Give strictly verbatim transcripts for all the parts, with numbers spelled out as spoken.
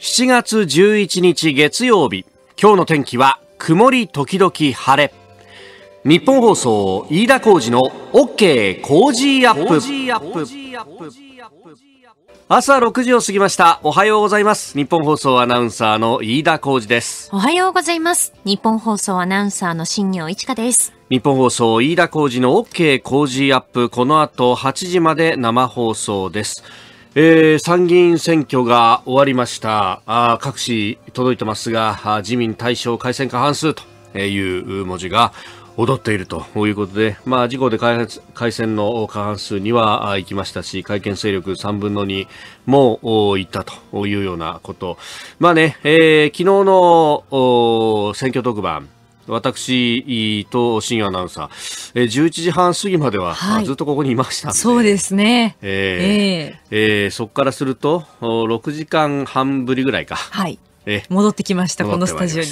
しちがつじゅういちにち月曜日、今日の天気は曇り時々晴れ。日本放送飯田浩司の OK 工事アップ。朝ろくじを過ぎました。おはようございます。日本放送アナウンサーの飯田浩司です。 おはようございます。日本放送アナウンサーの新業一華です。 日本放送飯田浩司の OK 工事アップ、この後はちじまで生放送です。えー、参議院選挙が終わりました。あ、各紙届いてますが、自民大勝改選過半数という文字が踊っているということで、まあ、自公で改選の過半数には行きましたし、改憲勢力さんぶんのにも行ったというようなこと。まあね、えー、昨日の選挙特番、私と新業アナウンサー、じゅういちじはん過ぎまでは、はい、ずっとここにいましたんで。 そうですね。 えーえーえー、そこからするとろくじかんはんぶりぐらいか。 はい。え戻ってきました、このスタジオに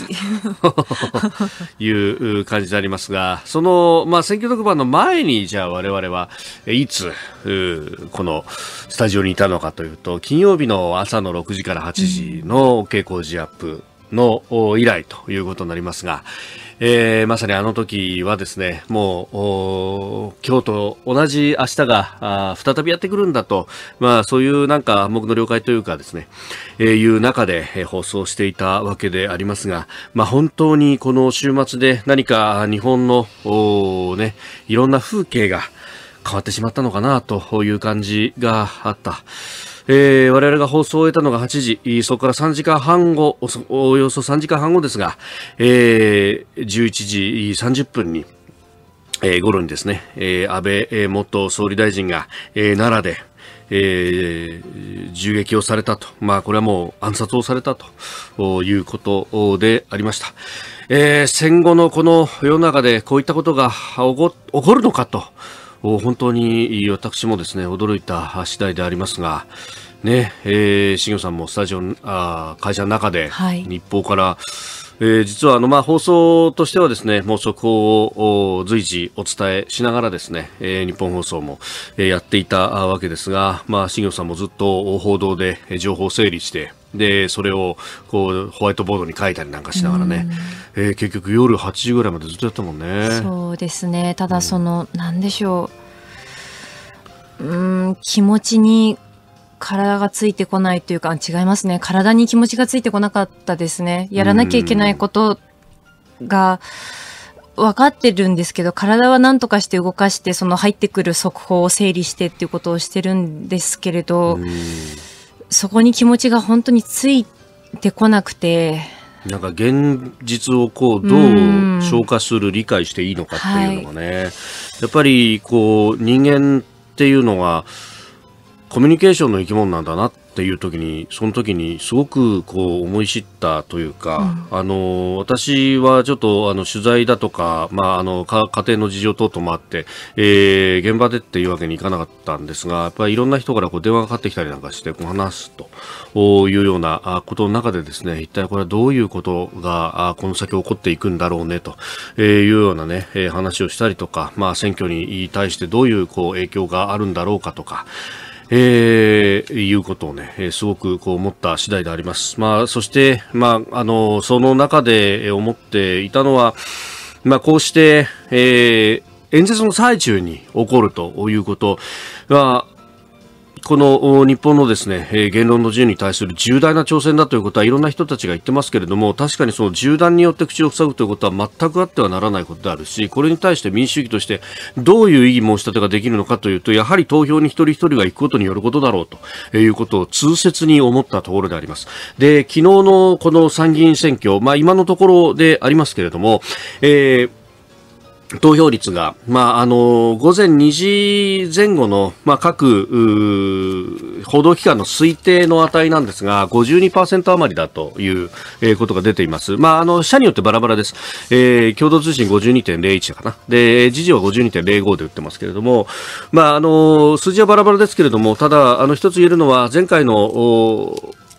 いう感じでありますが、その、まあ、選挙特番の前にじゃあ我々はいつこのスタジオにいたのかというと、金曜日の朝のろくじからはちじのOK工事アップの以来ということになりますが、えー、まさにあの時はですね、もう今日と同じ明日が再びやってくるんだと、まあそういうなんか暗黙の了解というかですね、えー、いう中で、えー、放送していたわけでありますが、まあ本当にこの週末で何か日本のね、いろんな風景が変わってしまったのかなという感じがあった。えー、我々が放送を終えたのがはちじ、そこからさんじかんはんご、お, およそさんじかんはんごですが、えー、じゅういちじさんじゅっぷんに、えー、頃にですね、えー、安倍元総理大臣が、えー、奈良で、えー、銃撃をされたと、まあこれはもう暗殺をされたということでありました。えー、戦後のこの世の中でこういったことが起 こ, 起こるのかと、本当に私もですね驚いた次第でありますがね、えー、新業さんもスタジオあ会社の中で日報から、はい、えー、実はあのまあ放送としてはですねもう速報を随時お伝えしながらですね、えー、日本放送も、えー、やっていたわけですが、まあ新業さんもずっと報道で情報を整理してでそれをこうホワイトボードに書いたりなんかしながらね、えー、結局夜はちじぐらいまでずっとやったもんね。 そうですね。ただその、うん、なんでしょう、うーん気持ちに体がついてこないというか、違いますね。体に気持ちがついてこなかったですね。やらなきゃいけないことが分かってるんですけど、体は何とかして動かしてその入ってくる速報を整理してっていうことをしてるんですけれど、そこに気持ちが本当についてこなくて、 なんか現実をこうどう消化する理解していいのかっていうのがね、はい、やっぱりこう人間っていうのはコミュニケーションの生き物なんだなっていう時にその時にすごくこう思い知ったというか、うん、あの私はちょっとあの取材だとか、まあ、あの家庭の事情等々もあって、えー、現場でっていうわけにいかなかったんですが、やっぱりいろんな人からこう電話がかかってきたりなんかしてこう話すというようなことの中でですね、一体これはどういうことがこの先起こっていくんだろうねというようなね話をしたりとか、まあ、選挙に対してどういうこう影響があるんだろうかとか、えー、いうことをね、えー、すごくこう思った次第であります。まあ、そして、まあ、あの、その中で思っていたのは、まあ、こうして、えー、演説の最中に起こるということは、この日本のですね、言論の自由に対する重大な挑戦だということはいろんな人たちが言ってますけれども、確かにその銃弾によって口を塞ぐということは全くあってはならないことであるし、これに対して民主主義としてどういう異議申し立てができるのかというと、やはり投票に一人一人が行くことによることだろうということを痛切に思ったところであります。で、昨日のこの参議院選挙、まあ今のところでありますけれども、えー投票率が、まあ、あの、午前にじぜん後の、まあ、各、報道機関の推定の値なんですが、ごじゅうにパーセント 余りだという、えー、ことが出ています。まあ、あの、社によってバラバラです。えー、共同通信 ごじゅうにてんぜろいち かな。で、時事は ごじゅうにてんぜろご で売ってますけれども、まあ、あの、数字はバラバラですけれども、ただ、あの、一つ言えるのは、前回の、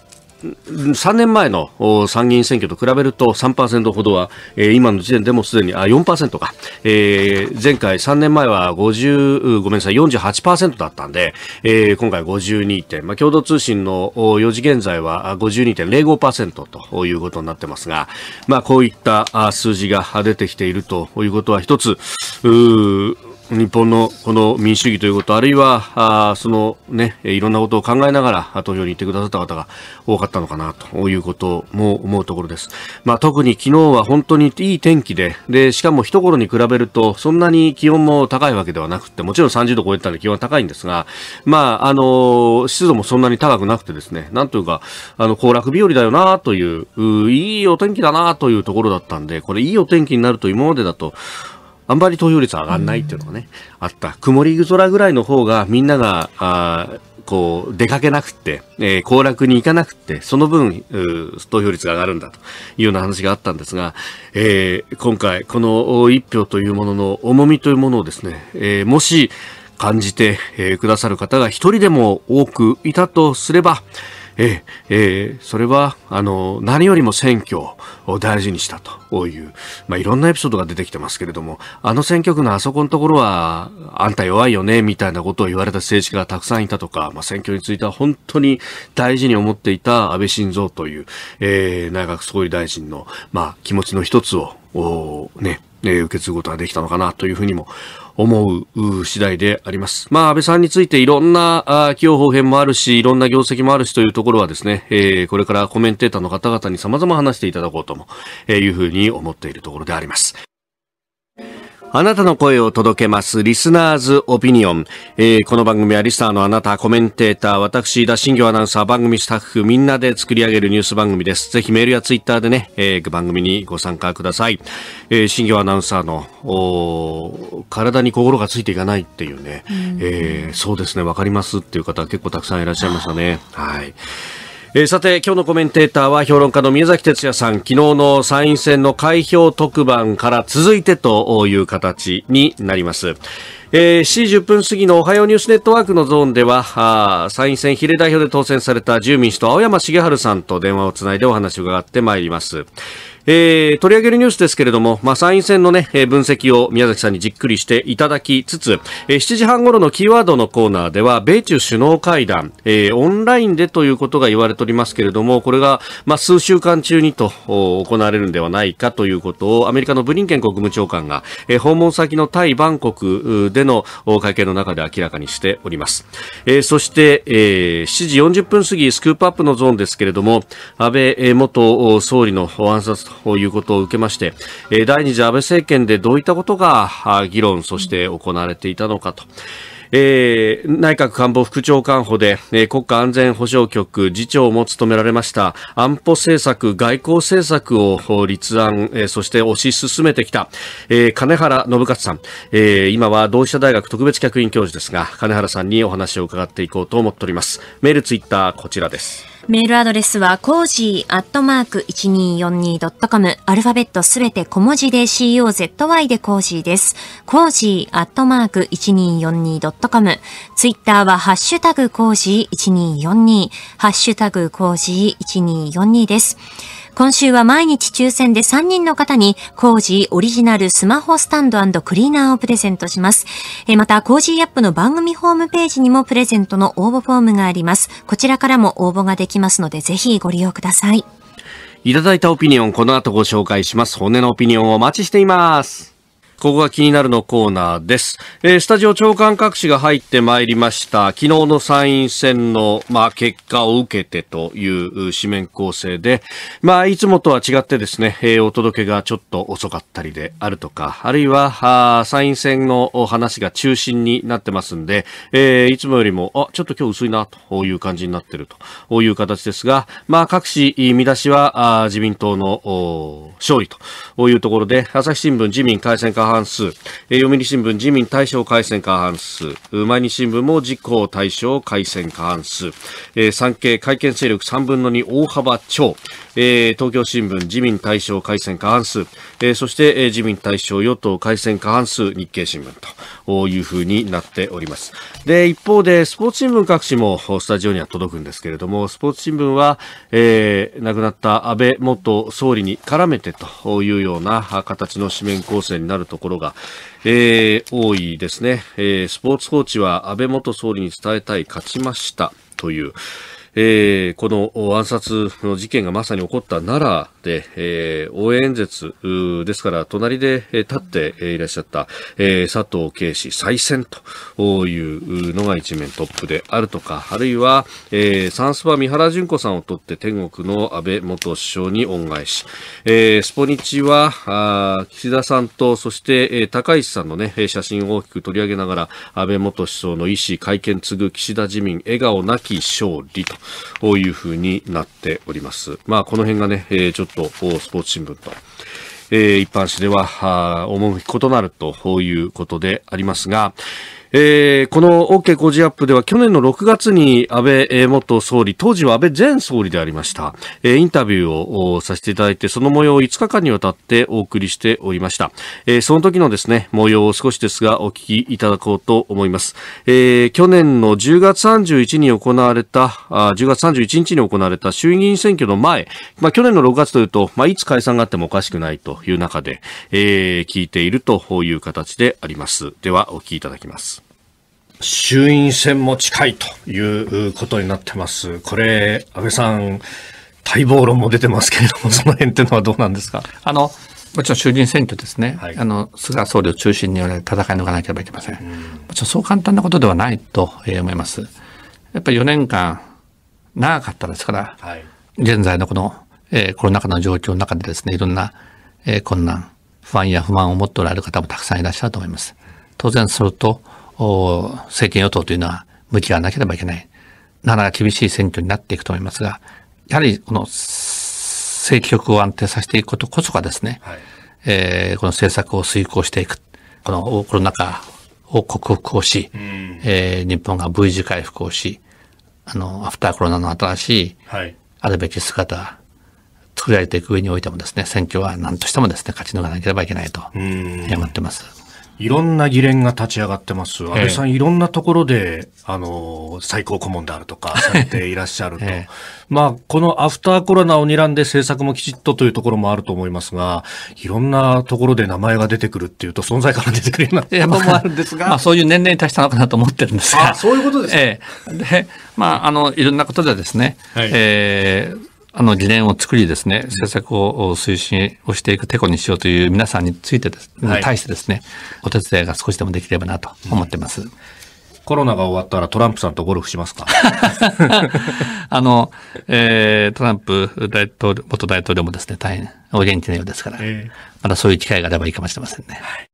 さんねんまえの参議院選挙と比べると さんパーセント ほどは、えー、今の時点でもすでにあ よんパーセント か、えー、前回さんねんまえはごじゅうごめんなさい よんじゅうはちパーセント だったんで、えー、今回ごじゅうにてん、まあ、共同通信のよじ現在は ごじゅうにてんゼロごパーセント ということになってますが、まあ、こういった数字が出てきているということは一つうー日本のこの民主主義ということ、あるいはあその、ね、いろんなことを考えながら投票に行ってくださった方が多かったのかなということも思うところです。まあ、特に昨日は本当にいい天気で、でしかも一頃に比べるとそんなに気温も高いわけではなくて、もちろんさんじゅうど超えてたので気温は高いんですが、まああの湿度もそんなに高くなくてですね、なんというかあの行楽日和だよなという、ういいお天気だなというところだったんで、これいいお天気になると今までだとあんまり投票率上がらないっていうのがね、あった。曇り空ぐらいの方がみんながあこう出かけなくて、えー、行楽に行かなくて、その分投票率が上がるんだというような話があったんですが、えー、今回この一票というものの重みというものをですね、えー、もし感じて、えー、くださる方が一人でも多くいたとすれば、えーえー、それはあの何よりも選挙を大事にしたという、まあ、いろんなエピソードが出てきてますけれども、あの選挙区のあそこのところはあんた弱いよねみたいなことを言われた政治家がたくさんいたとか、まあ、選挙については本当に大事に思っていた安倍晋三という、えー、内閣総理大臣の、まあ、気持ちの一つをね、えー、受け継ぐことができたのかなというふうにも思う次第であります。まあ、安倍さんについていろんな起用方変もあるし、いろんな業績もあるしというところはですね、えー、これからコメンテーターの方々に様々話していただこうともいうふうに思っているところであります。あなたの声を届けますリスナーズオピニオン、えー、この番組はリスナーのあなた、コメンテーター、私田新行アナウンサー、番組スタッフみんなで作り上げるニュース番組です。ぜひメールやツイッターでね、えー、番組にご参加ください。えー、新行アナウンサーのお体に心がついていかないっていうね、えー、そうですね、わかりますっていう方結構たくさんいらっしゃいましたね。はい。えー、さて今日のコメンテーターは評論家の宮崎哲也さん。昨日の参院選の開票特番から続いてという形になります。えー、しちじじゅっぷん過ぎのおはようニュースネットワークのゾーンでは、あ参院選比例代表で当選された自由民主党青山茂春さんと電話をつないでお話を伺ってまいります。えー、取り上げるニュースですけれども、まあ、参院選のね、えー、分析を宮崎さんにじっくりしていただきつつ、えー、しちじはん頃のキーワードのコーナーでは、米中首脳会談、えー、オンラインでということが言われておりますけれども、これが、まあ、数週間中にと行われるんではないかということを、アメリカのブリンケン国務長官が、えー、訪問先のタイ・バンコクでの会見の中で明らかにしております。えー、そして、えー、しちじよんじゅっぷん過ぎ、スクープアップのゾーンですけれども、安倍元総理の暗殺ということを受けまして、第二次安倍政権でどういったことが議論、そして行われていたのかと。えー、内閣官房副長官補で、えー、国家安全保障局次長も務められました安保政策、外交政策を立案、えー、そして推し進めてきた、えー、金原信勝さん、えー、今は同志社大学特別客員教授ですが、金原さんにお話を伺っていこうと思っております。メール、ツイッターこちらです。 メールアドレスはコージーアットマーク いちにーよんにードットコム、 アルファベットすべて小文字で コーズ でコージーです。コージーアットマーク いちにーよんにードットコム、 ツイッターはハッシュタグコージーいちにーよんにー、ハッシュタグコージーいちにーよんにーです。今週は毎日抽選でさんにんの方にコージーオリジナルスマホスタンド&クリーナーをプレゼントします。えまたコージーアップの番組ホームページにもプレゼントの応募フォームがあります。こちらからも応募ができますので、ぜひご利用ください。 いただいたオピニオン、この後ご紹介します。本音のオピニオンをお待ちしています。ここが気になるのコーナーです。えー、スタジオ長官各紙が入ってまいりました。昨日の参院選の、まあ、結果を受けてという紙面構成で、まあ、いつもとは違ってですね、えー、お届けがちょっと遅かったりであるとか、あるいは、あ参院選の話が中心になってますんで、えー、いつもよりも、あ、ちょっと今日薄いなという感じになっているという形ですが、まあ、各紙見出しは、あ自民党の勝利というところで、朝日新聞自民改選過半半数、えー、読売新聞自民大勝改選過半数、毎日新聞も自公大勝改選過半数、えー、産経改憲勢力さんぶんのに大幅超、えー、東京新聞自民大勝改選過半数、えー、そして、えー、自民大勝与党改選過半数、日経新聞というふうになっております。で、一方でスポーツ新聞各紙もスタジオには届くんですけれども、スポーツ新聞は、えー、亡くなった安倍元総理に絡めてというような形の紙面構成になるところが、えー、多いですね。えー、スポーツ報知は安倍元総理に伝えたい、勝ちましたという、えー、この暗殺の事件がまさに起こった奈良で、えー、応援演説ですから隣で立っていらっしゃった、えー、佐藤啓氏再選というのが一面トップであるとか、あるいは、えー、サンスバ三原純子さんを取って天国の安倍元首相に恩返し、えー、スポニチはあ岸田さんとそして、えー、高市さんの、ね、写真を大きく取り上げながら安倍元首相の意思会見継ぐ岸田自民笑顔なき勝利とこういう風になっております。まあこの辺がね、えー、ちょっとスポーツ新聞と、えー、一般紙では趣異なるということでありますが、えー、この OK 工事アップでは去年のろくがつに安倍元総理、当時は安倍前総理でありました、えー、インタビューをさせていただいて、その模様をいつかかんにわたってお送りしておりました。えー、その時のですね、模様を少しですがお聞きいただこうと思います。えー、去年のじゅうがつさんじゅういちにちに行われた、あじゅうがつさんじゅういちにちに行われた衆議院選挙の前、まあ去年のろくがつというと、まあいつ解散があってもおかしくないという中で、えー、聞いているという形であります。ではお聞きいただきます。衆院選も近いということになってます。これ安倍さん待望論も出てますけれども、その辺っていうのはどうなんですか。 あのもちろん衆議院選挙ですね、はい、あの菅総理を中心に戦い抜かなければいけません。うん、もちろんそう簡単なことではないと思います。やっぱりよねんかん長かったですから、はい、現在のこの、えー、コロナ禍の状況の中でですね、いろんな、えー、困難不安や不満を持っておられる方もたくさんいらっしゃると思います。当然それと政権与党というのは向き合わなければいけない、なかなか厳しい選挙になっていくと思いますが、やはりこの政局を安定させていくことこそがですね、はい、えー、この政策を遂行していく、このコロナ禍を克服をし、うん、えー、日本が V 字回復をし、あのアフターコロナの新しいあるべき姿作られていく上においてもですね、選挙は何としてもですね勝ち抜かなければいけないと思ってます。 いろんな議連が立ち上がってます。安倍さん、ええ、いろんなところで、あの、最高顧問であるとか、されていらっしゃると。ええ、まあ、このアフターコロナを睨んで政策もきちっとというところもあると思いますが、いろんなところで名前が出てくるっていうと、存在感が出てくるようなこともあるんですが。 まあ、そういう年齢に達したのかなと思ってるんですが。 あ、そういうことですか。 ええ。で、まあ、あの、いろんなことでですね、はい、えーあの議連を作りですね、政策を推進をしていくテコにしようという皆さんについてです、はい、に対してですね、お手伝いが少しでもできればなと思ってます。うん、 コロナが終わったらトランプさんとゴルフしますか。 あの、えー、トランプ大統領元大統領もですね、大変お元気なようですから、えー、まだそういう機会があればいいかもしれませんね。はい、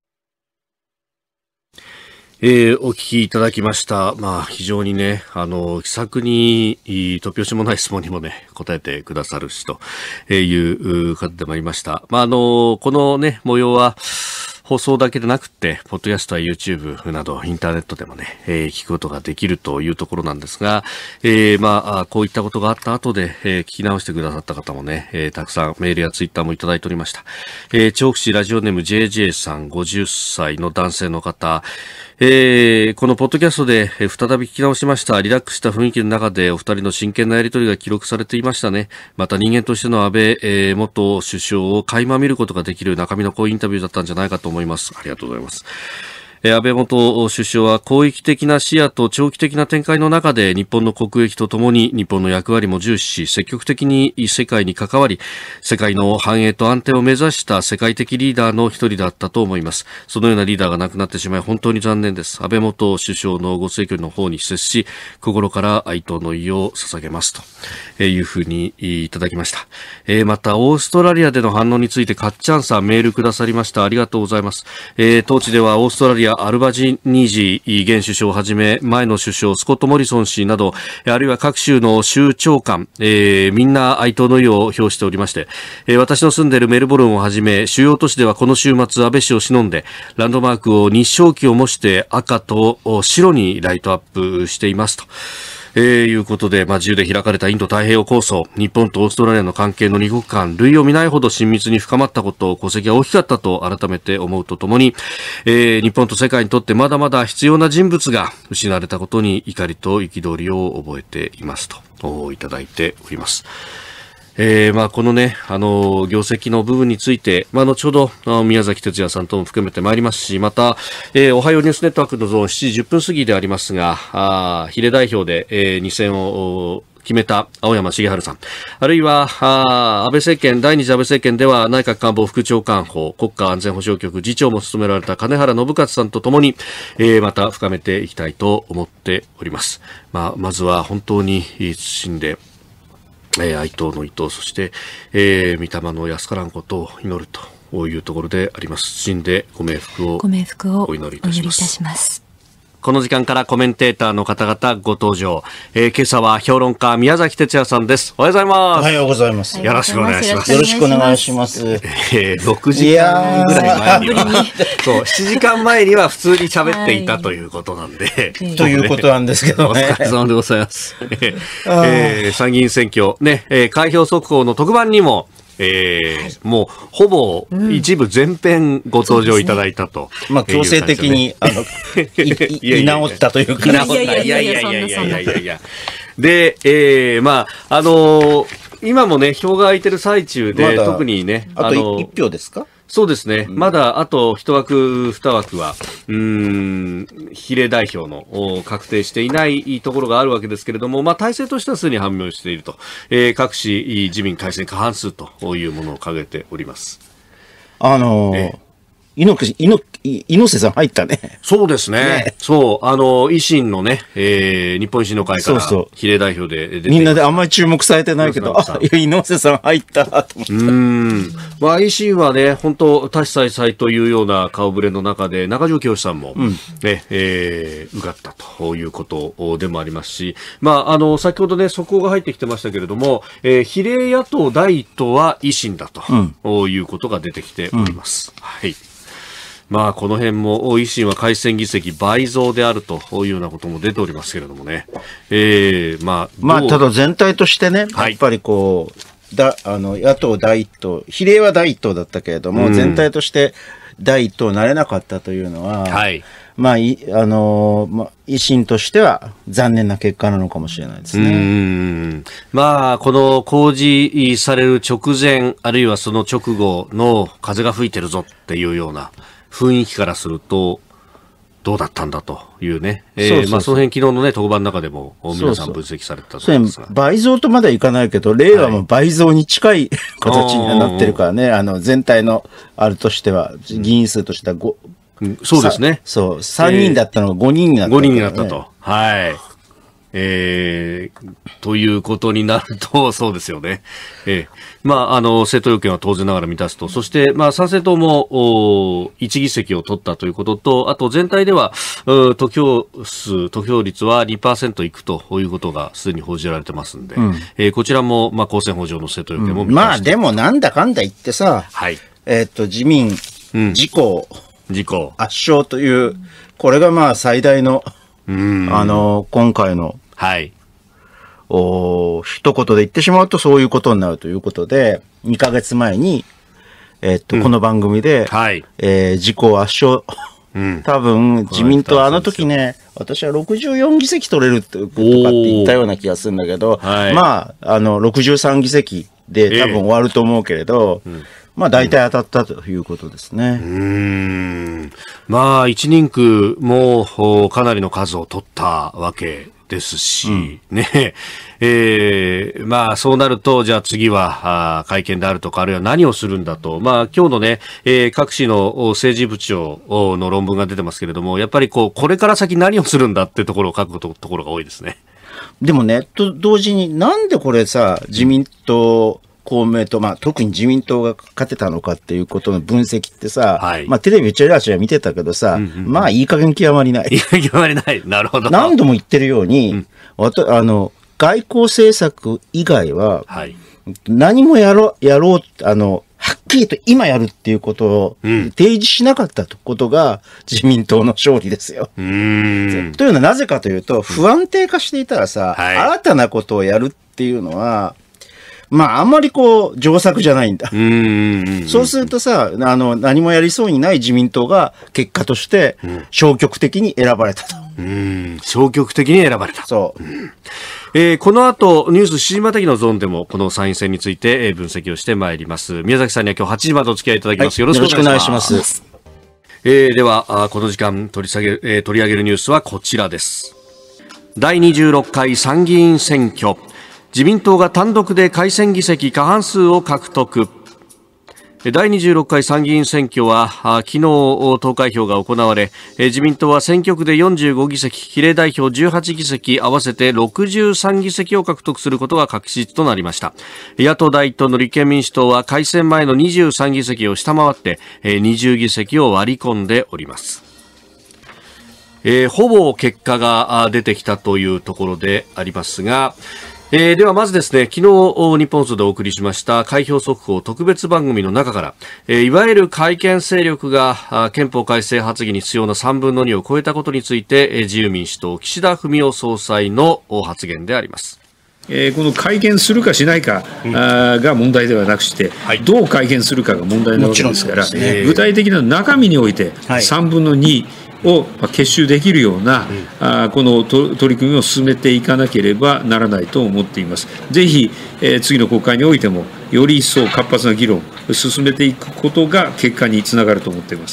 えー、お聞きいただきました。まあ、非常にね、あの、気さくに、突拍子もない質問にもね、答えてくださるし、という方でもありました。まあ、あの、このね、模様は、放送だけでなくて、ポッドキャストや YouTube などインターネットでもね、えー、聞くことができるというところなんですが、えー、まあ、こういったことがあった後で、えー、聞き直してくださった方もね、えー、たくさんメールやツイッターもいただいておりました。えー、調布市ラジオネーム ジェージェー さん、ごじゅっさいの男性の方、えー、このポッドキャストで再び聞き直しました。リラックスした雰囲気の中でお二人の真剣なやり取りが記録されていましたね。また人間としての安倍、えー、元首相を垣間見ることができる中身の濃いインタビューだったんじゃないかと思います。ありがとうございます。安倍元首相は広域的な視野と長期的な展開の中で日本の国益とともに日本の役割も重視し積極的に世界に関わり世界の繁栄と安定を目指した世界的リーダーの一人だったと思います。そのようなリーダーが亡くなってしまい本当に残念です。安倍元首相のご逝去の方に接し心から哀悼の意を捧げますというふうにいただきました。えー、またオーストラリアでの反応についてかっちゃんさんメールくださりました。ありがとうございます。えー、当地ではオーストラリアア・アルバジニージ現首相をはじめ前の首相スコット・モリソン氏などあるいは各州の州長官、えー、みんな哀悼の意を表しておりまして、えー、私の住んでいるメルボルンをはじめ主要都市ではこの週末安倍氏を偲んでランドマークを日章旗を模して赤と白にライトアップしていますとえー、いうことで、まあ、自由で開かれたインド太平洋構想、日本とオーストラリアの関係の二国間、類を見ないほど親密に深まったこと、功績が大きかったと改めて思うとともに、えー、日本と世界にとってまだまだ必要な人物が失われたことに怒りと憤りを覚えていますといただいております。えー、まあこのね、あの業績の部分について、まあ、後ほど宮崎哲也さんとも含めてまいりますし、また、えー、おはようニュースネットワークのゾーンしちじじゅっぷん過ぎでありますが、あ比例代表で、えー、に選を決めた青山茂春さん、あるいはあ安倍政権、第二次安倍政権では内閣官房副長官補、国家安全保障局次長も務められた金原信勝さんとともに、えー、また深めていきたいと思っております。まあ、まずは本当に謹んでえー、哀悼の意と、そして、えー、御霊の安からんことを祈るというところであります。謹んでご冥福をご冥福をお祈りいたします。 します。 この時間からコメンテーターの方々ご登場、えー、今朝は評論家宮崎哲也さんです。おはようございます。 おはようございます。 よろしくお願いします。 よろしくお願いします。 えー、ろくじかんぐらい前にはそうしちじかんまえには普通に喋っていたということなんで、はい、 ということなんですけどね。 お疲れ様でございます。えー、参議院選挙ね、えー、開票速報の特番にもえーはい、もうほぼ一部全編ご登場いただいたと、 うんね、まあ強制的にあの居直ったというか、 いやいやいやいやいやいやいやいやいやで、えー、まああのー、今もね票が空いてる最中で、ま、特にねあといち票ですか。 そうですね、うん、まだあと一枠二枠はうーん比例代表の確定していないところがあるわけですけれども、まあ、体制としてはすでに判明していると、えー、各市自民改選過半数というものを掲げております。 あのーえー猪猪瀬さん入ったね。 そうですね。ねそう、あの、維新のね、えー、日本維新の会から比例代表で出てみんなであんまり注目されてないけど、あ、いや、猪瀬さん入ったと思った。 うん。まあ、維新はね、本当多種采配というような顔ぶれの中で、中条きよしさんも、ね、うん、えー、受かったということでもありますし、まあ、あの、先ほどね、速報が入ってきてましたけれども、えー、比例野党第一党は維新だと、うん、いうことが出てきております。うん、はい。まあ、この辺も維新は改選議席倍増であるというようなことも出ておりますけれどもね。えー、まあ、 まあ、ただ全体としてね、やっぱりこう、だあの野党第一党、比例は第一党だったけれども、うん、全体として第一党なれなかったというのは、はい、まあ、いあのまあ、維新としては残念な結果なのかもしれないですね。うん、 まあ、この公示される直前、あるいはその直後の風が吹いてるぞっていうような雰囲気からするとどうだったんだというね、えー、そうそうそう、まあ、その辺昨日のね特番の中でも皆さん分析されてたと思いますが、 そうそう、倍増とまではいかないけど令和も倍増に近い、はい、形にはなってるからね、あの全体のあるとしては議員数としてはご、 うん、そうですね、 そうさんにんだったのがごにんになった、ね、 ごにんになったと、はい、えー、ということになるとそうですよね、えーまあ、あの政党要件は当然ながら満たすと、そして、まあ、参政党もいち議席を取ったということと、あと全体では得票数、得票率は にパーセント いくということがすでに報じられてますんで、うん、えー、こちらも、まあ、公選法上の政党要件も満たして、うん、 まあでもなんだかんだ言ってさ、はい、えー、っと自民、うん、自公、 自公圧勝という、これがまあ最大の、うん、あの今回の、 はい、 お一言で言ってしまうとそういうことになるということで、にかげつまえに、えーっとうん、この番組で、はい、えー、自公圧勝、うん、多分自民党あの時ね、私はろくじゅうよん議席取れるとかって言ったような気がするんだけど、はい、まあ、あのろくじゅうさん議席で多分終わると思うけれど、えーうん、まあ大体当たったということですね。 うーん、まあ一人区もかなりの数を取ったわけですし、うん、ね、えー、まあそうなるとじゃあ次はあ会見であるとかあるいは何をするんだと、まあ今日のね、えー、各市の政治部長の論文が出てますけれども、やっぱりこうこれから先何をするんだってところを書くところが多いですね。 でもね、と同時になんでこれさ自民党公明党、まあ、特に自民党が勝てたのかっていうことの分析ってさ、 はい、 まあ、テレビちらちら見てたけどさ、うんうんうん、まあいい加減極まりない。 いい加減極まりない。なるほど。 何度も言ってるように、うん、あの外交政策以外は、はい、何もやろう、やろう、あの、はっきりと今やるっていうことを提示しなかったことが自民党の勝利ですよ。 うーんというのはなぜかというと、不安定化していたらさ、はい、新たなことをやるっていうのは、まああんまりこう上策じゃないんだ。 うーんそうするとさ、あの何もやりそうにない自民党が結果として消極的に選ばれたと。 うーん消極的に選ばれた。 そう。 うんえー、この後ニュースしちじまたぎのゾーンでもこの参院選について分析をしてまいります。宮崎さんには今日はちじまでお付き合いいただきます、はい、よろしくお願いします。えー、ではこの時間取り下げ、えー、取り上げるニュースはこちらです。だいにじゅうろっかい参議院選挙、自民党が単独で改選議席過半数を獲得。だいにじゅうろっかい参議院選挙は昨日投開票が行われ、自民党は選挙区でよんじゅうごぎせき、比例代表じゅうはちぎせき、合わせてろくじゅうさんぎせきを獲得することが確実となりました。野党第一党の立憲民主党は改選前のにじゅうさんぎせきを下回ってにじゅうぎせきを割り込んでおります。えー、ほぼ結果が出てきたというところでありますが、えー、ではまずですね、昨日日本放送でお送りしました開票速報特別番組の中から、えー、いわゆる改憲勢力が憲法改正発議に必要なさんぶんのにを超えたことについて、えー、自由民主党岸田文雄総裁の発言であります。 えー、この改憲するかしないか、うん、あが問題ではなくして、はい、どう改憲するかが問題なわけですから、ね、具体的な中身においてさんぶんのにを結集できるような、うん、あこの取り組みを進めていかなければならないと思っています。ぜひ、えー、次の国会においてもより一層活発な議論を進めていくことが結果につながると思っています。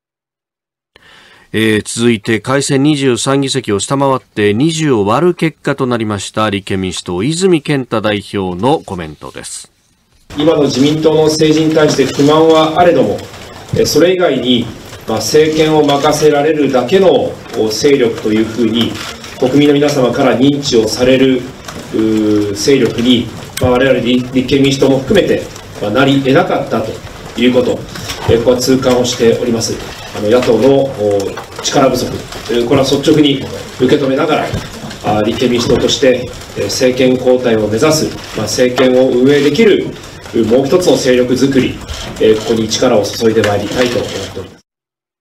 えー、続いて改選にじゅうさんぎせきを下回ってにじゅうを割る結果となりました立憲民主党泉健太代表のコメントです。 今の自民党の政治に対して不満はあれども、それ以外にまあ、政権を任せられるだけの勢力というふうに国民の皆様から認知をされる勢力に、まあ、我々立憲民主党も含めて、まあ、なり得なかったということ、えここは痛感をしております。あの野党の力不足、これは率直に受け止めながら立憲民主党として政権交代を目指す、まあ、政権を運営できるもう一つの勢力づくり、ここに力を注いでまいりたいと思っております。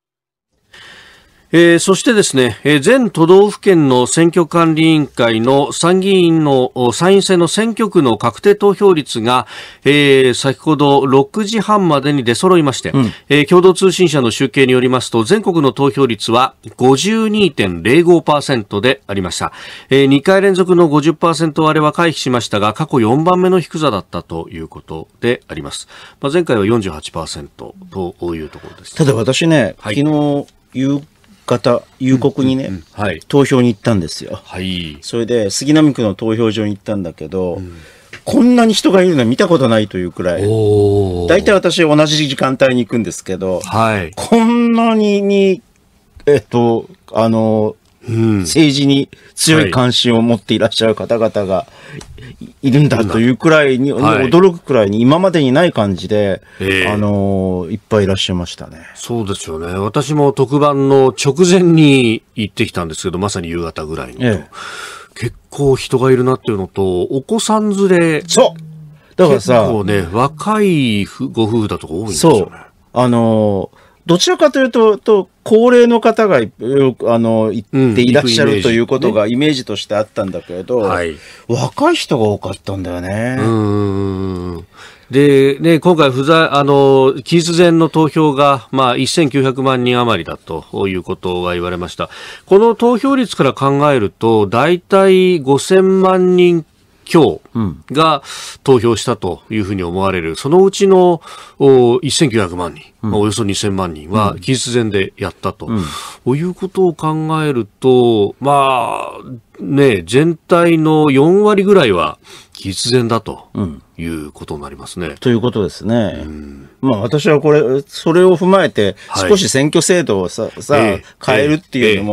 えー、そしてですね、えー、全都道府県の選挙管理委員会の参議院の参院選の選挙区の確定投票率が、えー、先ほどろくじはんまでに出揃いまして、うん、えー、共同通信社の集計によりますと全国の投票率は ごじゅうにてんぜろごパーセント でありました。えー、にかい連続の ごじゅっパーセント 割れは回避しましたが過去よんばんめの低座だったということであります。まあ、前回は よんじゅうはちパーセント というところです。 ただ私ね、はい、昨日夕方夕刻にね、うんうんはい、投票に行ったんですよ、 はい、 それで杉並区の投票所に行ったんだけど、うん、こんなに人がいるのは見たことないというくらい、大体私同じ時間帯に行くんですけど、 はい、 こんなににえっとあの、うん、政治に強い関心を持っていらっしゃる方々がいるんだというくらいに、はい、驚くくらいに今までにない感じで、えー、あのいっぱいいらっしゃいましたね。 そうですよね。私も特番の直前に行ってきたんですけど、まさに夕方ぐらいに、えー、結構人がいるなっていうのと、お子さん連れ、 そうだからさ、 結構ね若いご夫婦だとか多いんですよね。そうあのどちらかというと、と高齢の方があの行っていらっしゃる、うん、ということがイメージとしてあったんだけれど、はい、若い人が多かったんだよね。 うーんでね、今回不在あの期日前の投票が、まあ、せんきゅうひゃくまんにん余りだということが言われました。この投票率から考えるとだいたいごせんまんにん強が投票したというふうに思われる、そのうちのせんきゅうひゃくまんにん、うん、およそにせんまんにんは期日前でやったと、うん、いうことを考えると、まあね、全体のよんわりぐらいは期日前だということになりますね。うん、 ということですね。うん、まあ私はこれそれを踏まえて少し選挙制度をさ、はい、さ、えー、変えるっていうのも、えー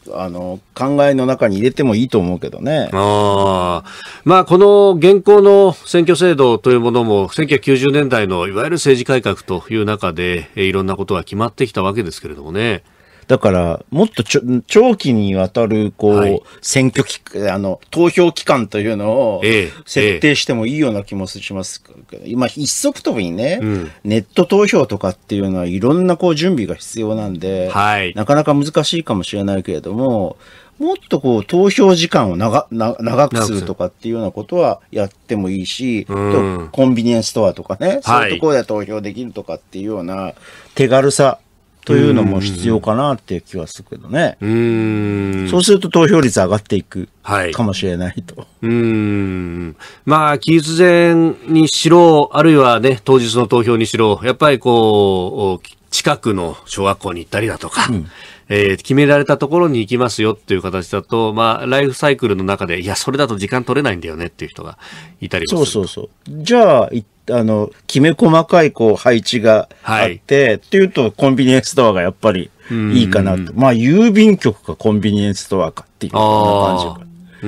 あの考えの中に入れてもいいと思うけどね。 あまあ、この現行の選挙制度というものもせんきゅうひゃくきゅうじゅうねんだいのいわゆる政治改革という中でいろんなことが決まってきたわけですけれどもね。 だからもっとちょ長期にわたるこう、はい、選挙期あの投票期間というのを設定してもいいような気もしますけど、ええ、今一足飛びにね、うん、ネット投票とかっていうのはいろんなこう準備が必要なんで、はい、なかなか難しいかもしれないけれども、もっとこう投票時間を長な長くするとかっていうようなことはやってもいいし、うん、とコンビニエンスストアとかね、そういうところで投票できるとかっていうような手軽さというのも必要かなっていう気はするけどね。うーん、そうすると投票率上がっていくかもしれないと。はい、うーん、まあ期日前にしろ、あるいはね当日の投票にしろ、やっぱりこう近くの小学校に行ったりだとか、うん、えー、決められたところに行きますよっていう形だと、まあライフサイクルの中でいやそれだと時間取れないんだよねっていう人がいたりもする。 そうそうそう。じゃああのきめ細かいこう配置があって、はい、っていうとコンビニエンスストアがやっぱりいいかなと。まあ郵便局かコンビニエンスストアかっていうような感じが。 うん、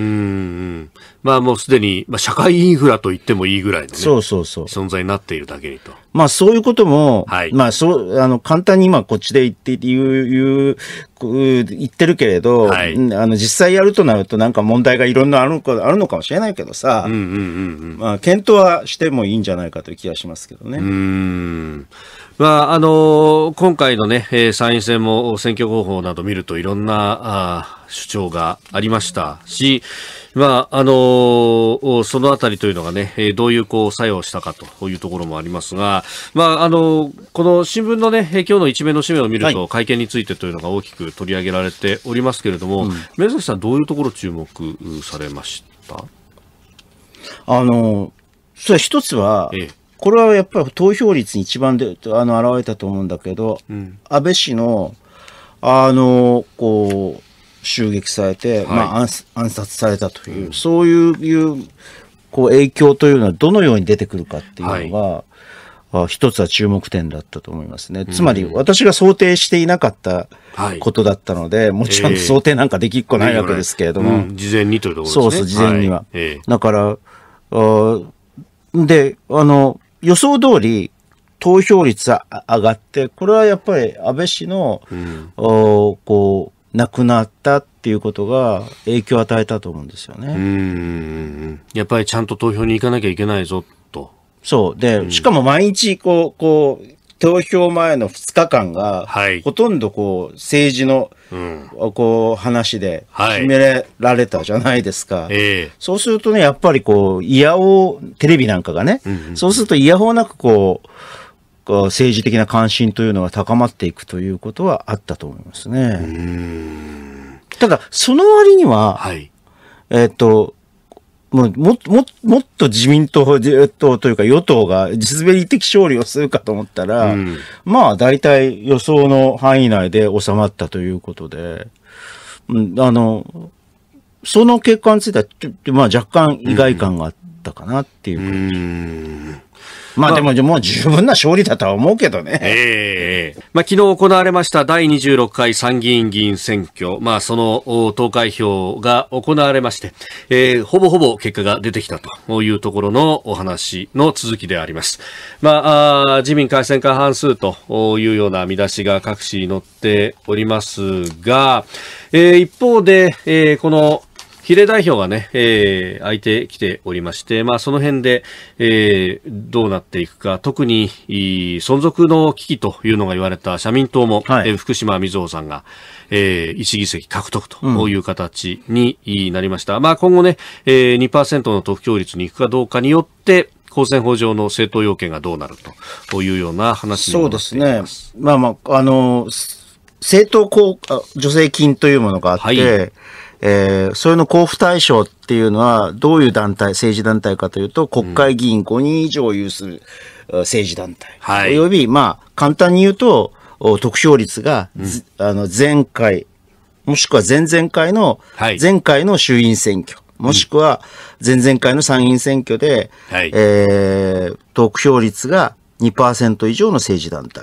まあもうすでに、まあ、社会インフラと言ってもいいぐらいの、ね、 そうそうそう存在になっているだけにと。 まあそういうことも、はい、まあそうあの簡単に今こっちで言って言う言う言ってるけれど、はい、あの実際やるとなるとなんか問題がいろんなあるのかあるのかもしれないけどさ、うんうんうんうん、まあ検討はしてもいいんじゃないかという気がしますけどね。うーん、まああの今回のね、えー、参院選も選挙方法など見るといろんなあ主張がありましたし、まああのー、そのあたりというのがね、えー、どういうこう作用したかというところもありますが、まああのー、この新聞のね今日の一面の紙面を見ると、はい、会見についてというのが大きく取り上げられておりますけれども、うん、宮崎さんどういうところ注目されました？ あのそれ一つは、ええ、これはやっぱり投票率に一番であの現れたと思うんだけど、うん、安倍氏のあのこう襲撃されて、はい、まあ、暗, 暗殺されたという、うん、そういうこう影響というのはどのように出てくるかっていうのが、はい、一つは注目点だったと思いますね。うん、つまり私が想定していなかったことだったので、はい、もちろん想定なんかできっこないわけですけれども、えーうん、 事前にというところですね。 そうそう事前には、はいえー、だからあであの予想通り投票率は上がって、これはやっぱり安倍氏の、うん、こう亡くなったっていうことが影響を与えたと思うんですよね。うーん、やっぱりちゃんと投票に行かなきゃいけないぞと。 そうで、うん、しかも毎日こうこう投票前のふつかかんが、はい、ほとんどこう政治の、うん、こう話で決められたじゃないですか。はいえー、そうするとねやっぱりこうイヤホンテレビなんかがね、うんうん、そうするとイヤホンなくこう政治的な関心というのが高まっていくということはあったと思いますね。うーん、ただその割には、はい、えっとももももっと自民党というか与党が地滑り的勝利をするかと思ったら、うん、まあ大体予想の範囲内で収まったということで、うん、あのその結果についてはちょっと、まあ、若干意外感があったかなっていう感じ。うんうんまあでも、まあ、もう十分な勝利だとは思うけどね。 ええー。まあ昨日行われましただいにじゅうろっかい参議院議員選挙。まあその投開票が行われまして、えー、ほぼほぼ結果が出てきたというところのお話の続きであります。まあ、あ自民改選過半数というような見出しが各紙に載っておりますが、えー、一方で、えー、この比例代表がね、えー、空いてきておりまして、まあその辺で、えー、どうなっていくか、特に存続の危機というのが言われた社民党も、はいえー、福島みずほさんが、えー、一議席獲得という形になりました。うん、まあ今後ね、えー、にパーセント の得票率に行くかどうかによって、公選法上の政党要件がどうなるというような話になっています。そうですね。 まあまあ、あの、政党助成金というものがあって、はいえー、それの交付対象っていうのはどういう団体、政治団体かというと、国会議員ごにん以上を有する政治団体、はい、および、まあ、簡単に言うと、得票率が、うん、あの前回、もしくは前々回の、はい、前回の衆院選挙、もしくは前々回の参院選挙で、はいえー、得票率が にパーセント 以上の政治団体と。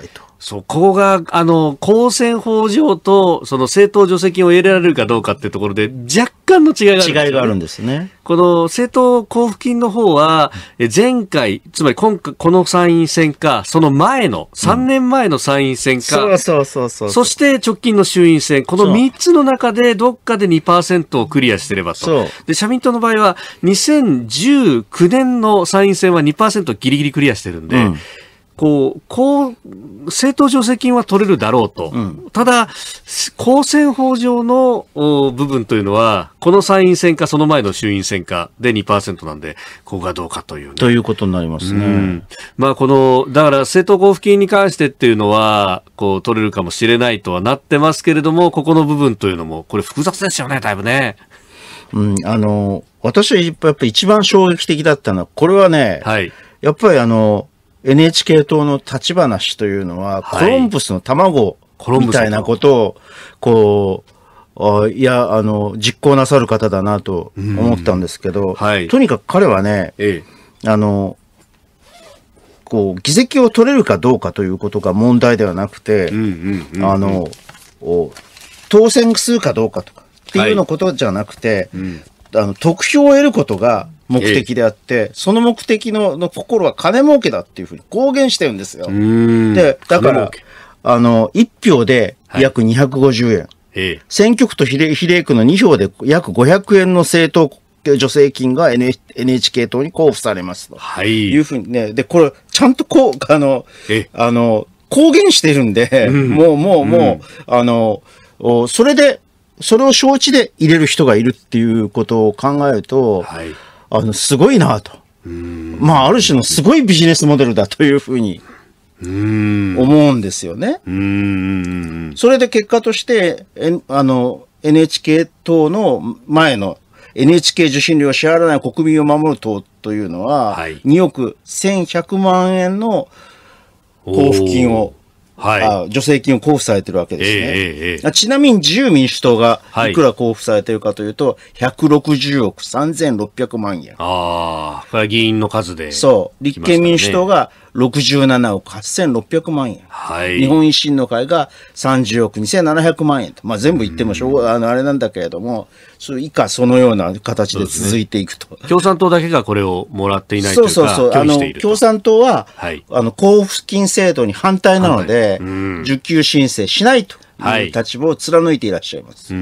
そこが、あの、公選法上と、その政党助成金を得られるかどうかっていうところで、若干の違いがあるんですよね。 違いがあるんですね。 この政党交付金の方は、前回、つまり今回、この参院選か、その前の、さんねんまえの参院選か、 うん、そうそうそうそう。 そして直近の衆院選、このみっつの中でどっかで にパーセント をクリアしてればと。 そうで、社民党の場合は、にせんじゅうきゅうねんの参院選は にパーセント ギリギリクリアしてるんで、うんこう、こう、政党助成金は取れるだろうと。うん、ただ、公選法上の部分というのは、この参院選かその前の衆院選かで にパーセント なんで、ここがどうかという、ね。 ということになりますね。うん、 まあ、この、だから政党交付金に関してっていうのは、こう、取れるかもしれないとはなってますけれども、ここの部分というのも、これ複雑ですよね、だいぶね。 うん、あの、私はやっぱり一番衝撃的だったのは、これはね、はい、やっぱりあの、エヌエイチケー 党の立花氏というのは、はい、コロンブスの卵みたいなことを、こう、いや、あの、実行なさる方だなと思ったんですけど、はい、とにかく彼はね、ええ、あの、こう、議席を取れるかどうかということが問題ではなくて、あの、当選するかどうかとかっていうのことじゃなくて、はいうん、あの得票を得ることが目的であって、ええ、その目的 の, の心は金儲けだっていうふうに公言してるんですよ。で、だから、あの、いち票で約にひゃくごじゅうえん。はいええ、選挙区と比例、比例区のに票で約ごひゃくえんの政党助成金が エヌエイチケー 党に交付されますと。はい。いうふうにね、で、これ、ちゃんとこう、あの、あの、公言してるんで、うん、もう、もう、もう、うん、あの、それで、それを承知で入れる人がいるっていうことを考えると、はい、あの、すごいなと。まあ、ある種のすごいビジネスモデルだというふうに思うんですよね。うんそれで結果として、あの、エヌエイチケー 党の前の エヌエイチケー 受信料を支払わない国民を守る党というのは、はい、におくせんひゃくまんえんの交付金をはい、あ助成金を交付されてるわけですね、えーえー、ちなみに自由民主党がいくら交付されてるかというと、はい、ひゃくろくじゅうおくさんぜんろっぴゃくまんえん。 ああ、これは議員の数で、ね。そう。 立憲民主党がろくじゅうななおくはっせんろっぴゃくまんえん。はい。日本維新の会がさんじゅうおくにせんななひゃくまんえんと。まあ全部言ってもしょうが、あの、あれなんだけれども、それ以下そのような形で続いていくと。 ね、共産党だけがこれをもらっていないというか、そうそうそう。あの、 共産党は、はい、あの、交付金制度に反対なので、うん、受給申請しないという立場を貫いていらっしゃいます。はい、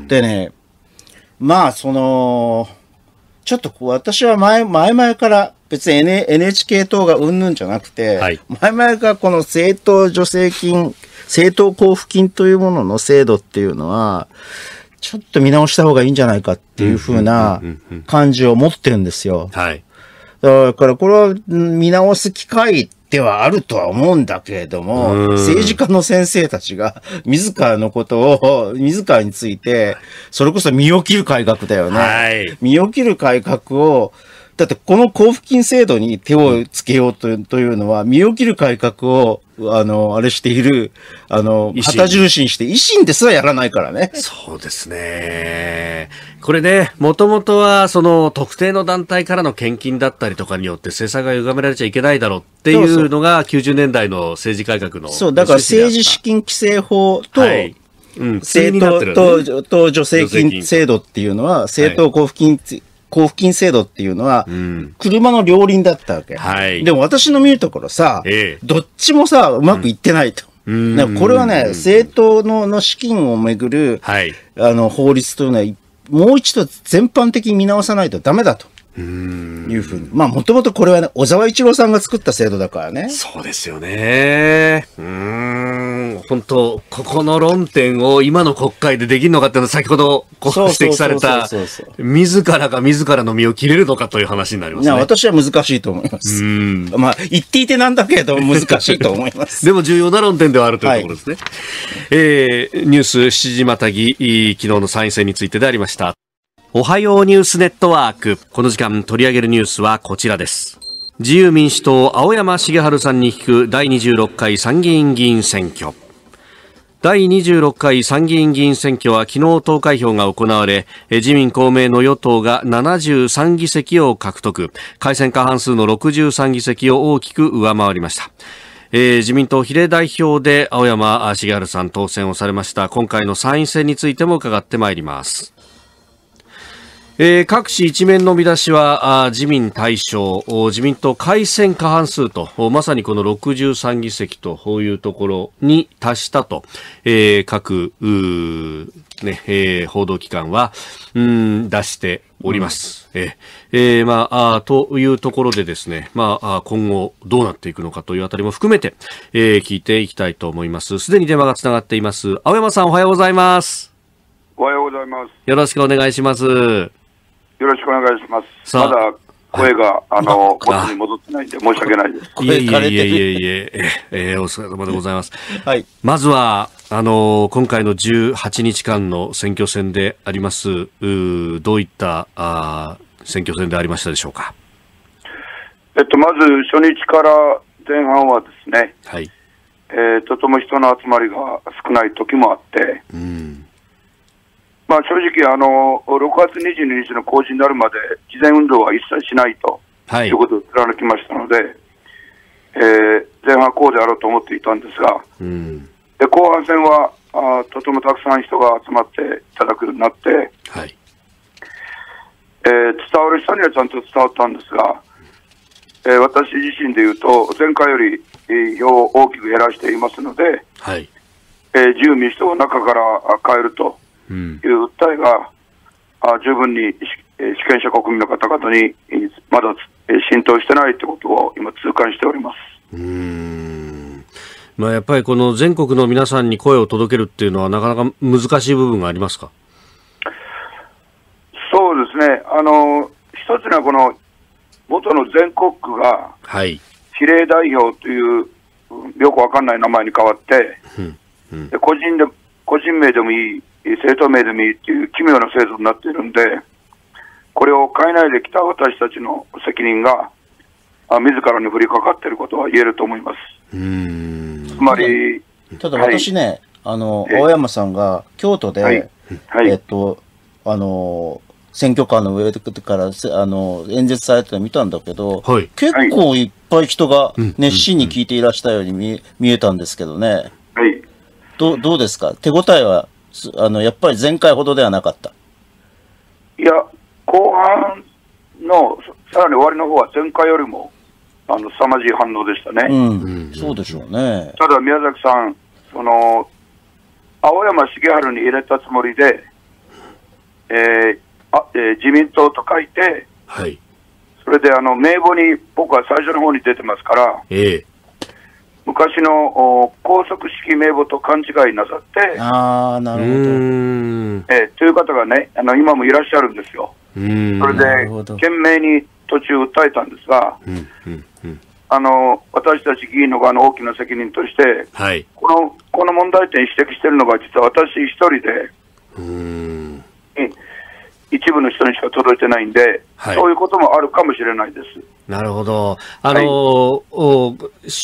でね、まあ、その、ちょっとこう私は前、前々から別に エヌエイチケー 党がうんぬんじゃなくて、はい、前々からこの政党助成金、政党交付金というものの制度っていうのは、ちょっと見直した方がいいんじゃないかっていうふうな感じを持ってるんですよ。はい。だからこれは見直す機会ではあるとは思うんだけれども、政治家の先生たちが自らのことを、自らについて、それこそ身を切る改革だよね。はい、身を切る改革を、だってこの交付金制度に手をつけようという、というのは、身を切る改革を、あの、あれしている、あの、旗印にして維新ですらやらないからね。 そうですね。これね、もともとは、その、特定の団体からの献金だったりとかによって政策が歪められちゃいけないだろうっていうのが、きゅうじゅうねんだいの政治改革の。 そう、だから政治資金規正法と、はいうん、政党と、と助成金制度っていうのは、政党交付金、はい交付金制度っていうのは、車の両輪だったわけ。はい、でも私の見るところさ、ええ、どっちもさ、うまくいってないと。うん、これはね、政党 の, の資金をめぐる、はい、あの法律というのは、もう一度全般的に見直さないとダメだと。うんいうふうに。まあ、もともとこれはね、小沢一郎さんが作った制度だからね。 そうですよね。うーん。本当ここの論点を今の国会でできるのかっていうのは先ほどこう指摘された、自らが自らの身を切れるのかという話になりますね。 私は難しいと思います。うんまあ、言っていてなんだけれども難しいと思います。 でも重要な論点ではあるというところですね。はい、えー、ニュースしちじまたぎ、昨日の参院選についてでありました。おはようニュースネットワーク。この時間取り上げるニュースはこちらです。自由民主党青山茂春さんに聞くだいにじゅうろっかい参議院議員選挙。だいにじゅうろっかい参議院議員選挙は昨日投開票が行われ、自民公明の与党がななじゅうさんぎせきを獲得、改選過半数のろくじゅうさんぎせきを大きく上回りました。 えー、自民党比例代表で青山茂春さん当選をされました。今回の参院選についても伺ってまいります。えー、各紙一面の見出しは自民大勝、自民党改選過半数と、まさにこのろくじゅうさんぎせきというところに達したと、えー、各ねえー、報道機関はうん出しております。うん、えーえー、まあ、あというところでですね、まあ、今後どうなっていくのかというあたりも含めて、えー、聞いていきたいと思います。すでに電話がつながっています。青山さん、おはようございます。 おはようございます。 よろしくお願いします。 よろしくお願いします。まだ声が、はい、あの、元に戻ってないんで申し訳ないです。 いえいえいえいえいえ、えー、お疲れ様でございます。はい。まずは、あの、今回のじゅうはちにちかんの選挙戦であります、うどういったあ選挙戦でありましたでしょうか。 えっと、まず初日から前半はですね、はい。えー、とても人の集まりが少ない時もあって、うん。まあ、正直あの、ろくがつにじゅうににちの公示になるまで、事前運動は一切しないと、はい、いうことを貫きましたので、えー、前半こうであろうと思っていたんですが、うん、で後半戦はあとてもたくさん人が集まっていただくようになって、はい、えー、伝わる人にはちゃんと伝わったんですが、えー、私自身でいうと、前回より、えー、票を大きく減らしていますので、はい、えー、自由民主党を中から変えると。いう訴えが、うん、あ十分に主権者国民の方々にまだ浸透してないということを今痛感しております。 うーん、まあ、やっぱりこの全国の皆さんに声を届けるっていうのはなかなか難しい部分がありますか。 そうですね、あの一つのはこの元の全国区が比例代表というよくわかんない名前に変わって、うんうん、で個人で個人名でもいい政党名でもいいっていう奇妙な制度になっているんで、これを変えないできた私たちの責任があ自らに降りかかっていることは言えると思います。うーん、つまりただ私ね、はい、あの青山さんが京都で、はいはい、えっとあの選挙カーの上からあの演説されてるの見たんだけど、はい、結構いっぱい人が熱心に聞いていらしたように 見, 見えたんですけどね、はい、ど, どうですか、手応えはあのやっぱり前回ほどではなかった。 いや、後半のさらに終わりの方は前回よりもあの凄まじい反応でしたね。うんうん、 そうでしょうね。 ただ宮崎さん、その青山茂春に入れたつもりで、えーあえー、自民党と書いて、はい、それであの名簿に僕は最初の方に出てますから、えー昔の高速式名簿と勘違いなさって、あなるほど、えという方がね、あの今もいらっしゃるんですよ。それで懸命に途中訴えたんですが、うんうんうん、あの私たち議員の側の大きな責任として、はい、このこの問題点指摘しているのが実は私一人で、うーん、一部の人にしか届いてないんで、はい、そういうこともあるかもしれないです。 なるほど。あの、はい、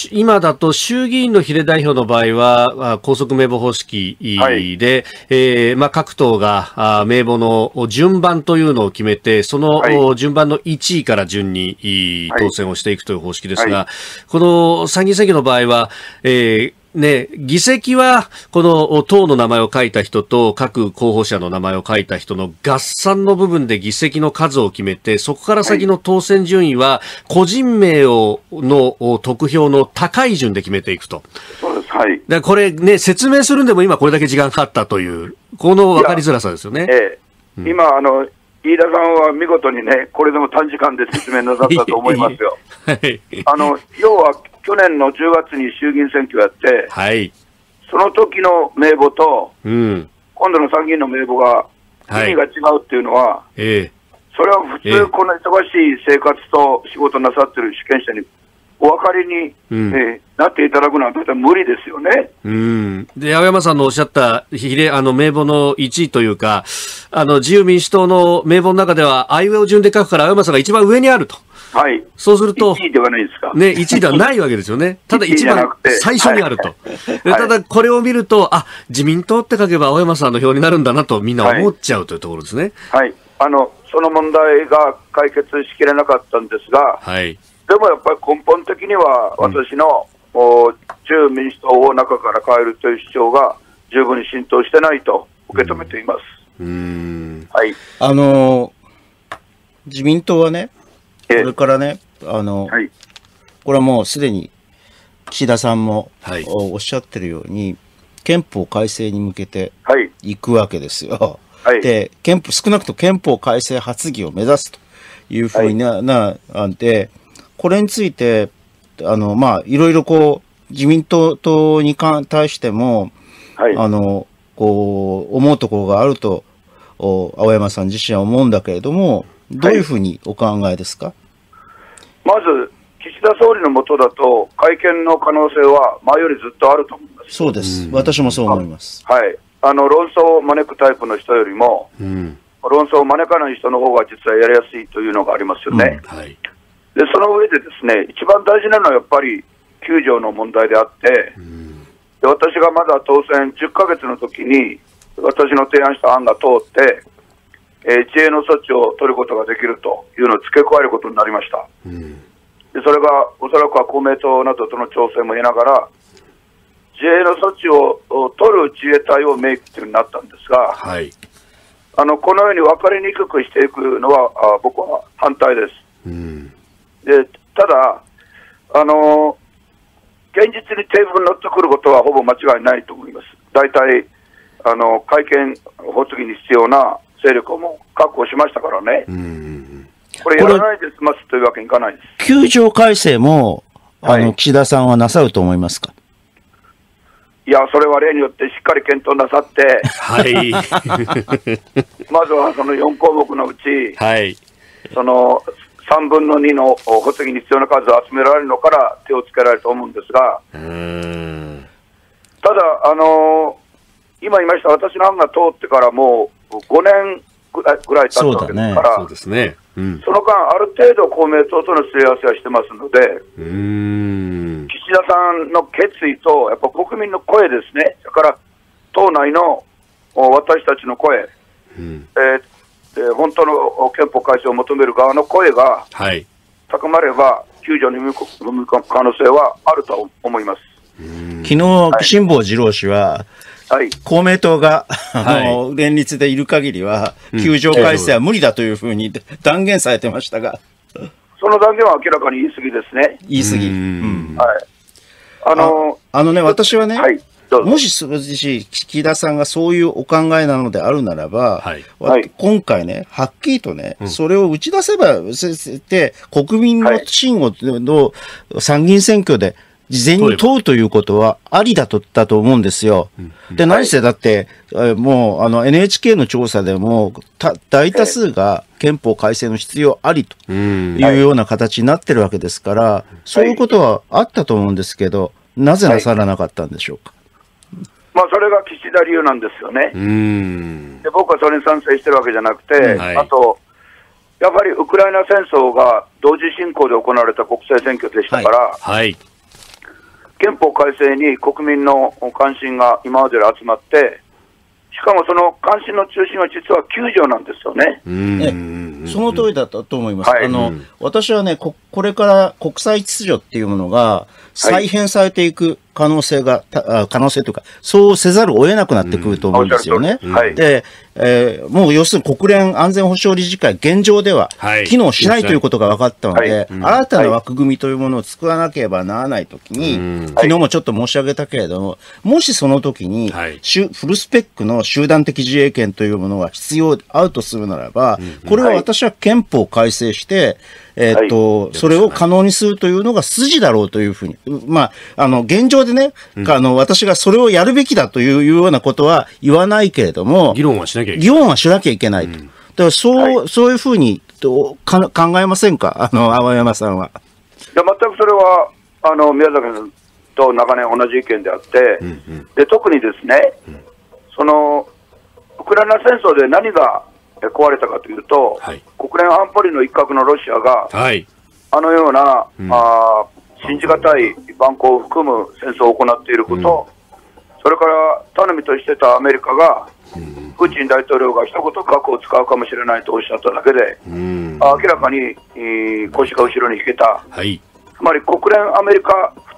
今だと衆議院の比例代表の場合は、高速名簿方式で、はい、えー、まあ、各党が名簿の順番というのを決めて、その順番のいちいから順に当選をしていくという方式ですが、はいはい、この参議院選挙の場合は、えーね、議席はこの党の名前を書いた人と各候補者の名前を書いた人の合算の部分で議席の数を決めて、そこから先の当選順位は個人名をの得票の高い順で決めていくと。 そうです。はい。 でこれね、説明するんでも今これだけ時間かかったというこの分かりづらさですよね。 ええ、うん、今あの飯田さんは見事にね、これでも短時間で説明なさったと思いますよ。はい、あの要は去年のじゅうがつに衆議院選挙やって、はい、その時の名簿と、うん、今度の参議院の名簿が意味が違うっていうのは、はい、ええ、それは普通この忙しい生活と仕事なさってる主権者にお分かりに、うん、えー、なっていただくのは無理ですよね。 うん。で、青山さんのおっしゃった比例、あの名簿のいちいというか、あの自由民主党の名簿の中ではあいうえお順で書くから青山さんが一番上にあると。はい。そうすると、 いちいではないですか。 ね、いちいではないわけですよね。ただ一番最初にあると。はい、ただこれを見ると、あ、自民党って書けば青山さんの票になるんだなとみんな思っちゃうというところですね。 はい。はい、あの、その問題が解決しきれなかったんですが、はい。でもやっぱり根本的には私の、う自由民主党を中から変えるという主張が十分に浸透してないと受け止めています。 うーん、 はい、 あの自民党はね、これからね、あの、はい、これはもうすでに岸田さんも、はい、おっしゃってるように、憲法改正に向けていくわけですよ。はい、で、憲法、少なくとも憲法改正発議を目指すというふうにな、はい、な、なんで、これについて、あの、まあ、いろいろこう、自民党党に対しても、はい、あの、こう、思うところがあると、青山さん自身は思うんだけれども、どういうふうにお考えですか？はい、 まず、岸田総理の下だと、改憲の可能性は前よりずっとあると思います。 そうです。私もそう思います。 はい。あの、論争を招くタイプの人よりも、うん、論争を招かない人の方が実はやりやすいというのがありますよね。うん、はい。で、その上でですね、一番大事なのはやっぱりきゅう条の問題であって、うん、で私がまだ当選じゅっかげつの時に、私の提案した案が通って、えー、自衛の措置を取ることができるというのを付け加えることになりました。うん、でそれがおそらくは公明党などとの調整も得ながら、自衛の措置を取る自衛隊を明記というになったんですが、はい、あのこのように分かりにくくしていくのはあ僕は反対です。うん、でただあの、現実にテーブルに乗ってくることはほぼ間違いないと思います。大体あの改憲発議に必要な勢力をも確保しましたからね。うん、これやらないで済ますというわけにいかないです。 きゅう条改正もあの、はい、岸田さんはなさると思いますか？ いや、それは例によってしっかり検討なさって、はい、まずはそのよん項目のうち、はい、そのさんぶんのにの発議に必要な数を集められるのから手をつけられると思うんですが、うーんただ、あのー、今言いました私の案が通ってからもうごねんぐらい、ぐらい経ったわけですから、そうですね、うん、その間、ある程度公明党とのすり合わせはしてますので、うーん岸田さんの決意と、やっぱ国民の声ですね、それから党内の私たちの声、うんえーえー、本当の憲法改正を求める側の声が高まれば、きゅう条に踏み込む可能性はあると思います。 昨日、辛坊治郎氏は、はい、公明党があの、はい、連立でいる限りは、きゅう条改正は無理だというふうに断言されてましたが、 その断言は明らかに言い過ぎですね。 言い過ぎ。うん、 はい。あのあ、あのね、私はね、はい、もし岸田さんがそういうお考えなのであるならば、はい、今回ね、はっきりとね、うん、それを打ち出せば、て国民の信をの参議院選挙で事前に問うということはありだとだと思うんですよ。うん、で、何せだって、はい、もうあの エヌエイチケー の調査でもた大多数が憲法改正の必要ありというような形になってるわけですから、そういうことはあったと思うんですけど、なぜなさらなかったんでしょうか。 まあ、それが岸田流なんですよね。うんで僕はそれに賛成してるわけじゃなくて、はい、あと、やはりウクライナ戦争が同時進行で行われた国政選挙でしたから、はいはい、憲法改正に国民の関心が今までより集まって、しかもその関心の中心は実はきゅう条なんですよね。 うんその通りだったと思います。はい、あの私はねこ、これから国際秩序っていうものが再編されていく可能性が、はい、可能性というか、そうせざるを得なくなってくると思うんですよね。うんはい、で、えー、もう要するに国連安全保障理事会、現状では機能しないということが分かったので、はいうん、新たな枠組みというものを作らなければならないときに、うん、昨日もちょっと申し上げたけれども、もしその時に、はい、フルスペックの集団的自衛権というものが必要あるとするならば、うん、これは私は憲法改正して、えーっとはい、それを可能にするというのが筋だろうというふうに、まあ、あの現状でね、うん、あの私がそれをやるべきだというようなことは言わないけれども、 議論はしなきゃいけない。 議論はしなきゃいけないと。うん、だからそう、はい、そういうふうにとか考えませんか、あの青山さんは。 いや全くそれはあの宮崎さんと長年同じ意見であって、うんうん、で特にですね、うん、そのウクライナ戦争で何が壊れたかというと、はい、国連安保理の一角のロシアが、はい、あのような、うん、あ信じがたい蛮行を含む戦争を行っていること、うん、それから頼みとしてたアメリカが、うん、プーチン大統領が一言核を使うかもしれないとおっしゃっただけで、うん、明らかに、えー、腰が後ろに引けた、はい、つまり国連アメリカふ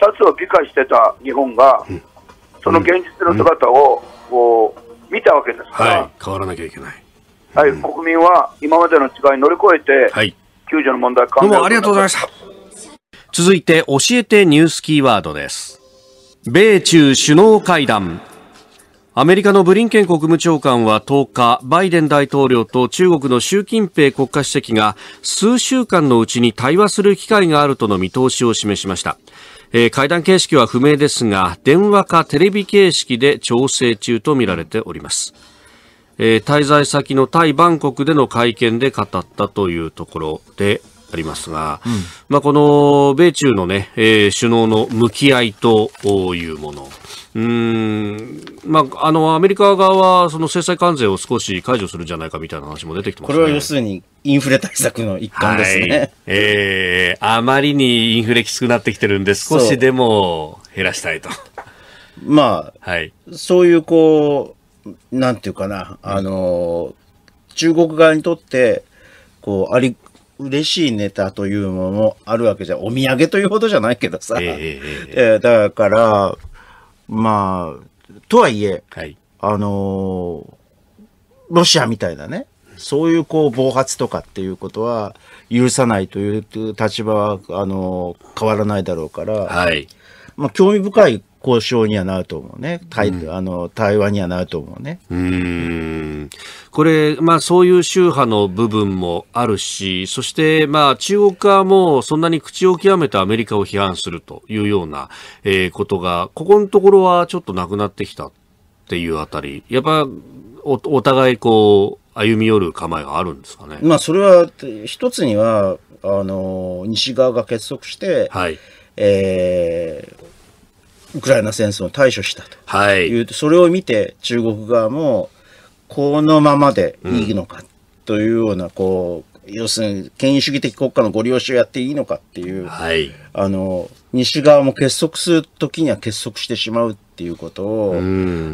たつを美化してた日本が、うん、その現実の姿をこう見たわけですから、 はい、変わらなきゃいけない。 はい、うん、国民は今までの違い乗り越えて、はい、救助の問題を考える。 どうもありがとうございました。続いて教えてニュースキーワードです。米中首脳会談。アメリカのブリンケン国務長官はとおか、バイデン大統領と中国の習近平国家主席が数週間のうちに対話する機会があるとの見通しを示しました。えー、会談形式は不明ですが、電話かテレビ形式で調整中とみられております。えー、滞在先のタイ・バンコクでの会見で語ったというところでありますが、うん、まあ、この米中の、ねえー、首脳の向き合いというもの、うーん、まあ、あのアメリカ側はその制裁関税を少し解除するんじゃないかみたいな話も出てきてますね。 これは要するにインフレ対策の一環ですね。はい、 えー、あまりにインフレきつくなってきてるんで少しでも減らしたいと。 まあ、はい、そういうこうなんていうかな、あの中国側にとってこうあり嬉しいネタというものもあるわけじゃ、お土産というほどじゃないけどさ、えーえー、だからまあとはいえ、はい、あのロシアみたいなね、そういうこう暴発とかっていうことは許さないという立場はあの変わらないだろうから、はい、まあ興味深い交渉にはなると思うね。対、うん、あの対話にはなると思うね。 うーん、これ、まあ、そういう宗派の部分もあるし、そして、まあ、中国側もそんなに口を極めてアメリカを批判するというような、えー、ことがここのところはちょっとなくなってきたっていうあたり、やっぱ お, お互いこう歩み寄る構えがあるんですかね。 まあ、それは一つにはあの西側が結束して、はい、えーウクライナ戦争に対処したという、はい、それを見て中国側もこのままでいいのかというような、こう、うん、要するに権威主義的国家のご利用しをやっていいのかっていう、はい、あの西側も結束するときには結束してしまうっていうことを、うん、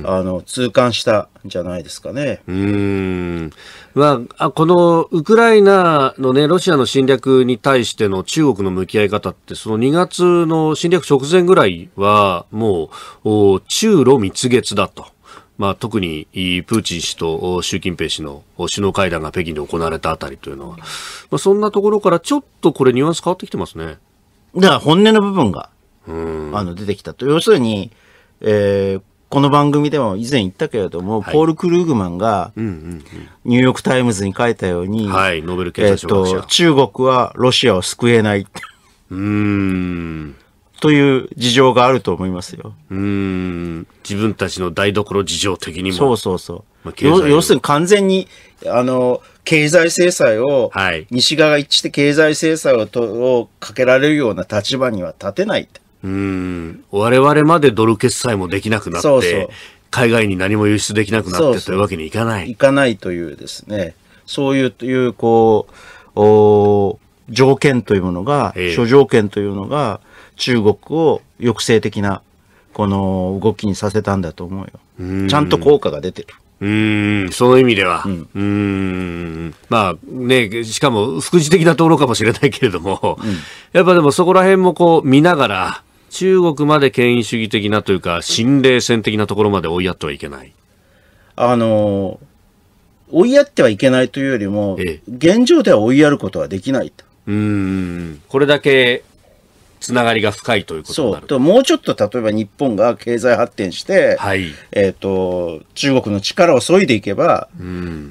あの痛感したんじゃないですかね。 うーん、まあ、このウクライナの、ね、ロシアの侵略に対しての中国の向き合い方って、そのにがつの侵略直前ぐらいはもう中ロ蜜月だと。まあ、特にプーチン氏と習近平氏の首脳会談が北京で行われたあたりというのは、まあ、そんなところからちょっとこれニュアンス変わってきてますね。 だから本音の部分があの出てきたと。要するに、えー、この番組でも以前言ったけれども、はい、ポール・クルーグマンがニューヨーク・タイムズに書いたように、はい、ノーベル経済学者、えーと、中国はロシアを救えない。うーんという事情があると思いますよ。 うーん、自分たちの台所事情的にも。 そうそうそう。まあ、要するに完全にあの経済制裁を、はい、西側が一致して経済制裁をとをかけられるような立場には立てない。 うーん、我々までドル決済もできなくなって、そうそう海外に何も輸出できなくなってそうそうというわけにいかない。 いかないというですね、そういうというこうお条件というものが、諸条件というのが。中国を抑制的なこの動きにさせたんだと思うよ。ちゃんと効果が出てる。 うーん、その意味では、うん、うーん、まあね、しかも副次的なところかもしれないけれども、うん、やっぱでもそこら辺もこう見ながら中国まで権威主義的なというか新冷戦的なところまで追いやってはいけない。 あの追いやってはいけないというよりも、ええ、現状では追いやることはできないと。 うーん、これだけつながりが深いということになる。 そうと、もうちょっと例えば日本が経済発展して、はい、えーと、中国の力を削いでいけば、うん、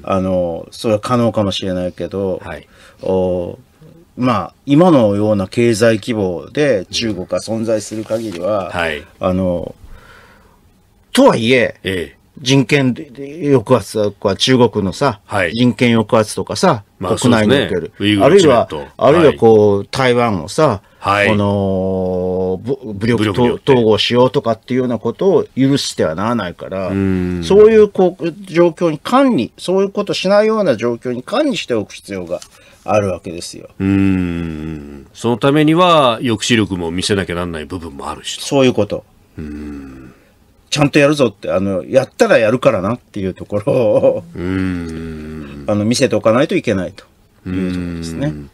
あのそれは可能かもしれないけど、はい、おまあ今のような経済規模で中国が存在する限りは、うんはい、あのとはいえ、ええ人権抑圧とか中国のさ、はい、人権抑圧とかさ、まあ、国内における、ね、あるいはあるいはこう、はい、台湾をさ、はい、この武力統合しようとかっていうようなことを許してはならないから、うんそういうこう状況に管理、そういうことしないような状況に管理しておく必要があるわけですよ。 うーんそのためには抑止力も見せなきゃならない部分もあるし、 そういうこと。うーんちゃんとやるぞって、あの、やったらやるからなっていうところを、うーんあの見せておかないといけないというところですね。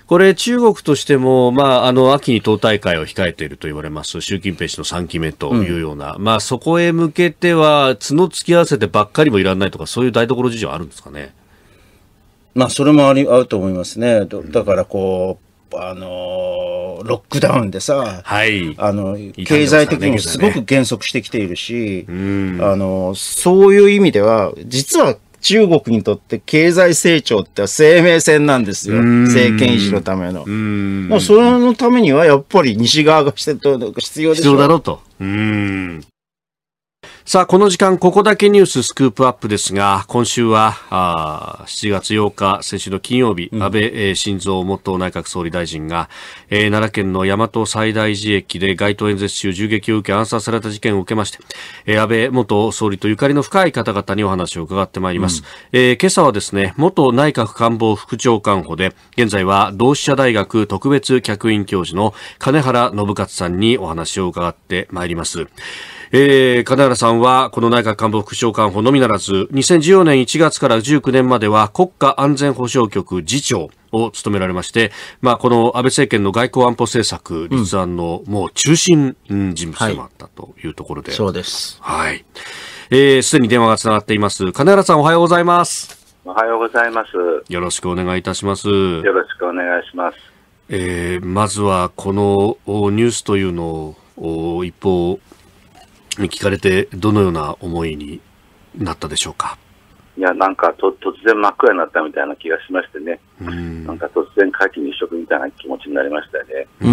これ中国としても、まあ、あの秋に党大会を控えていると言われます習近平氏のさんきめというような、うん、まあ、そこへ向けては角突き合わせてばっかりもいらないとかそういう台所事情あるんですかね。 まあ、それもあり合うと思いますね。だからこう、あのロックダウンでさ、はい、あの経済的にもすごく減速してきているし、ね、あのそういう意味では実は中国にとって経済成長って生命線なんですよ。政権維持のための。まあ、それのためにはやっぱり西側が必要でしょ。 必要だろうと。うーん。さあ、この時間、ここだけニューススクープアップですが、今週は、あしちがつようか、先週の金曜日、うん、安倍、えー、晋三元内閣総理大臣が、えー、奈良県の大和西大寺駅で街頭演説中銃撃を受け暗殺された事件を受けまして、えー、安倍元総理とゆかりの深い方々にお話を伺ってまいります。うん、えー、今朝はですね、元内閣官房副長官補で、現在は同志社大学特別客員教授の金原信勝さんにお話を伺ってまいります。えー、金原さんはこの内閣官房副長官補のみならずにせんじゅうよねんいちがつからじゅうくねんまでは国家安全保障局次長を務められまして、まあ、この安倍政権の外交安保政策立案のもう中心人物でもあったというところで、 はい、そうです。 はい。えー、すでに電話がつながっています。金原さん、おはようございます。 おはようございます。 よろしくお願いいたします。 よろしくお願いします。 えー、まずはこのニュースというのを一方聞かれてどのような思いになったでしょうか。 いや、なんかと突然真っ暗になったみたいな気がしましてね、うん、なんか突然皆既日食みたいな気持ちになりましたよね。うん、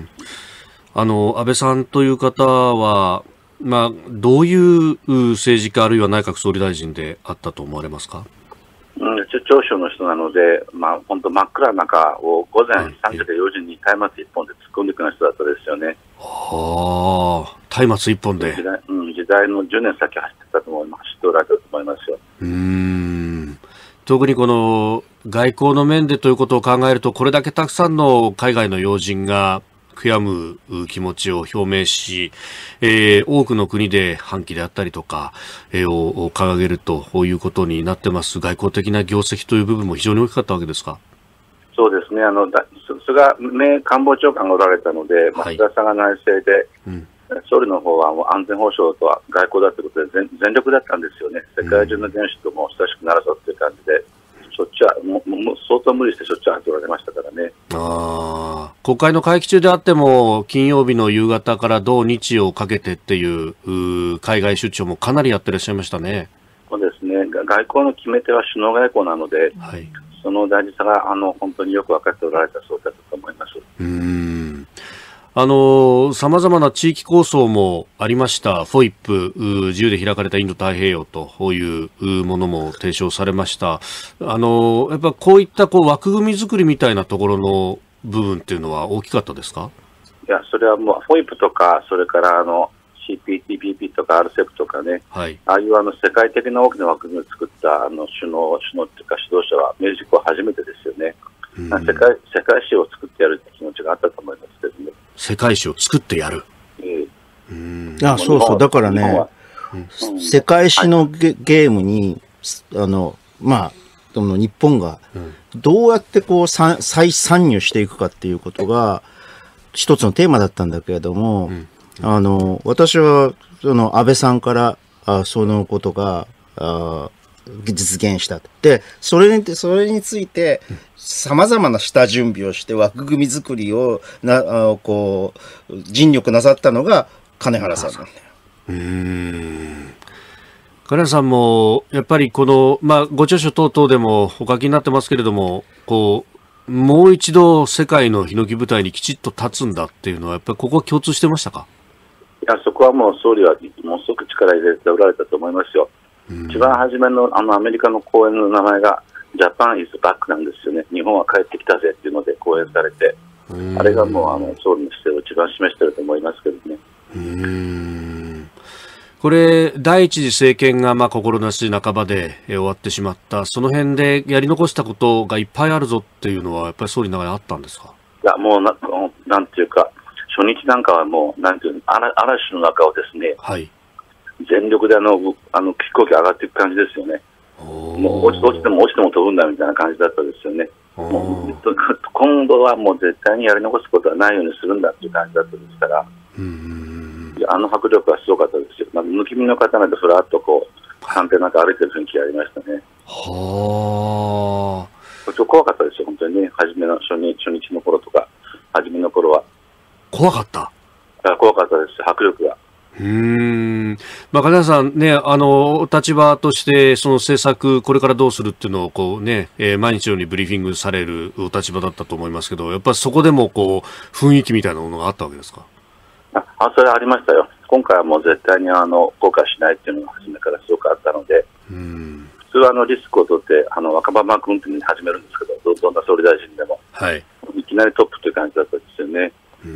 あの安倍さんという方は、まあ、どういう政治家あるいは内閣総理大臣であったと思われますか。 うん、長所の人なので、まあ、本当真っ暗な中を午前さんじかよじに松明一本で突っ込んでいくような人だったですよね。 はあ、松明一本で時代、うん、時代のじゅうねん先走ってたと思います。走っておられたと思いますよ。 うーん、特にこの外交の面でということを考えると、これだけたくさんの海外の要人が悔やむ気持ちを表明し、えー、多くの国で反旗であったりとか、えー、を掲げるということになってます。外交的な業績という部分も非常に大きかったわけですか。 そうですね。あの菅名官房長官がおられたので、はい、菅さんが内政で、うん、総理の方はもう安全保障とは外交だということで 全, 全力だったんですよね。世界中の元首とも親しくならそうという感じで、しょっちゅうもも相当無理してしょっちゅう会っておられましたからね。 あ、国会の会期中であっても金曜日の夕方から土日をかけてっていう海外出張もかなりやってらっしゃいましたね。 そうですね。外交の決め手は首脳外交なので、はい、その大事さがあの本当によく分かっておられたそうだと思います。 うーん、あのさまざまな地域構想もありました。フォイップ、自由で開かれたインド太平洋というものも提唱されました。あのやっぱこういったこう枠組み作りみたいなところの部分っていうのは大きかったですか。 いや、それはもうフォイップとか、それからあの シーピーティーピーピー とか アールセープ とかね、はい、ああいうあの世界的な大きな枠組みを作ったあの首脳首脳っていうか指導者は明治以降初めてですよね。世界世界史を作ってやるって気持ちがあったと思いますけどね。世界史を作ってやる。えー、 うん、あ、そうそう、だからね、うん、世界史の ゲ,、はい、ゲームにあのまあその日本がどうやってこう再参入していくかっていうことが一つのテーマだったんだけれども、うん、あの私はその安倍さんからあそのことがあ実現したで、それにそれについてさまざまな下準備をして枠組み作りをなあこう尽力なさったのが金原さんなんだよ。 うーん、金原さんもやっぱりこの、まあ、ご著書等々でもお書きになってますけれども、こうもう一度世界のヒノキ舞台にきちっと立つんだっていうのはやっぱりここ共通してましたか。 いや、そこはもう総理はものすごく力入れておられたと思いますよ。一番初めのあのアメリカの講演の名前がジャパンイズバックなんですよね。日本は帰ってきたぜっていうので講演されて、あれがもうあの総理の姿勢を一番示していると思いますけどね。うーん、これ第一次政権がまあ心なし半ばで終わってしまった、その辺でやり残したことがいっぱいあるぞっていうのはやっぱり総理の中にあったんですか。 いや、もう な, なんていうか初日なんかはもうなんていうの嵐の中をですね、はい、全力であのあの飛行機上がっていく感じですよね。おもう落ち落ちても落ちても飛ぶんだみたいな感じだったですよね。もう今度はもう絶対にやり残すことはないようにするんだっていう感じだったですから、うん、あの迫力はすごかったですよ。まあ、むき身の刀でふらっとこう官邸なんか歩いてる雰囲気がありましたね。 はあ。ちょっと怖かったですよ、本当にね。初めの初日初日の頃とか初めの頃は怖かった。 怖かったです、迫力が。 うーん、まあ、金谷さんね、あの立場としてその政策これからどうするっていうのをこうね、えー、毎日のようにブリーフィングされるお立場だったと思いますけど、やっぱりそこでもこう雰囲気みたいなものがあったわけですか？ あ、それはありましたよ。今回はもう絶対にあの後悔しないっていうのが初めからすごくあったので、うん、普通はあのリスクを取ってあの若葉マーク運転に始めるんですけど、どんな総理大臣でも、はい、いきなりトップという感じだったんですよね。 うん、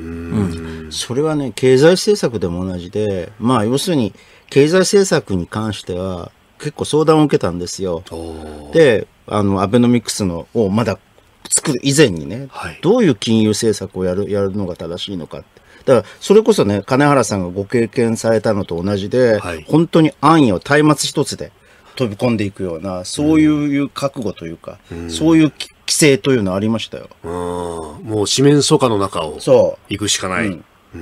それはね、経済政策でも同じで、まあ要するに経済政策に関しては結構相談を受けたんですよ。で、あのアベノミクスのをまだ作る以前にね、はい、どういう金融政策をやるやるのが正しいのかって。だからそれこそね、金原さんがご経験されたのと同じで、はい、本当に安易を松明一つで飛び込んでいくような、そういう覚悟というか、うん、そういう規制というのありましたよ。 うん、もう四面楚歌の中を行くしかない。うん、うん、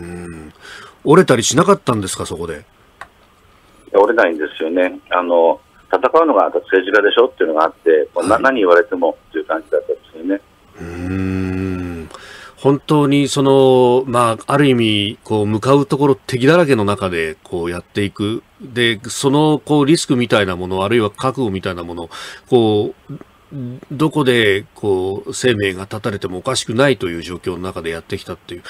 折れたりしなかったんですか、そこで。 折れないんですよね。あの戦うのが政治家でしょっていうのがあって、はい、何言われてもっていう感じだったんですよね。 うーん、本当にその、まあ、ある意味こう向かうところ敵だらけの中でこうやっていく。で、そのこうリスクみたいなもの、あるいは覚悟みたいなもの、こうどこでこう生命が絶たれてもおかしくないという状況の中でやってきたっていう、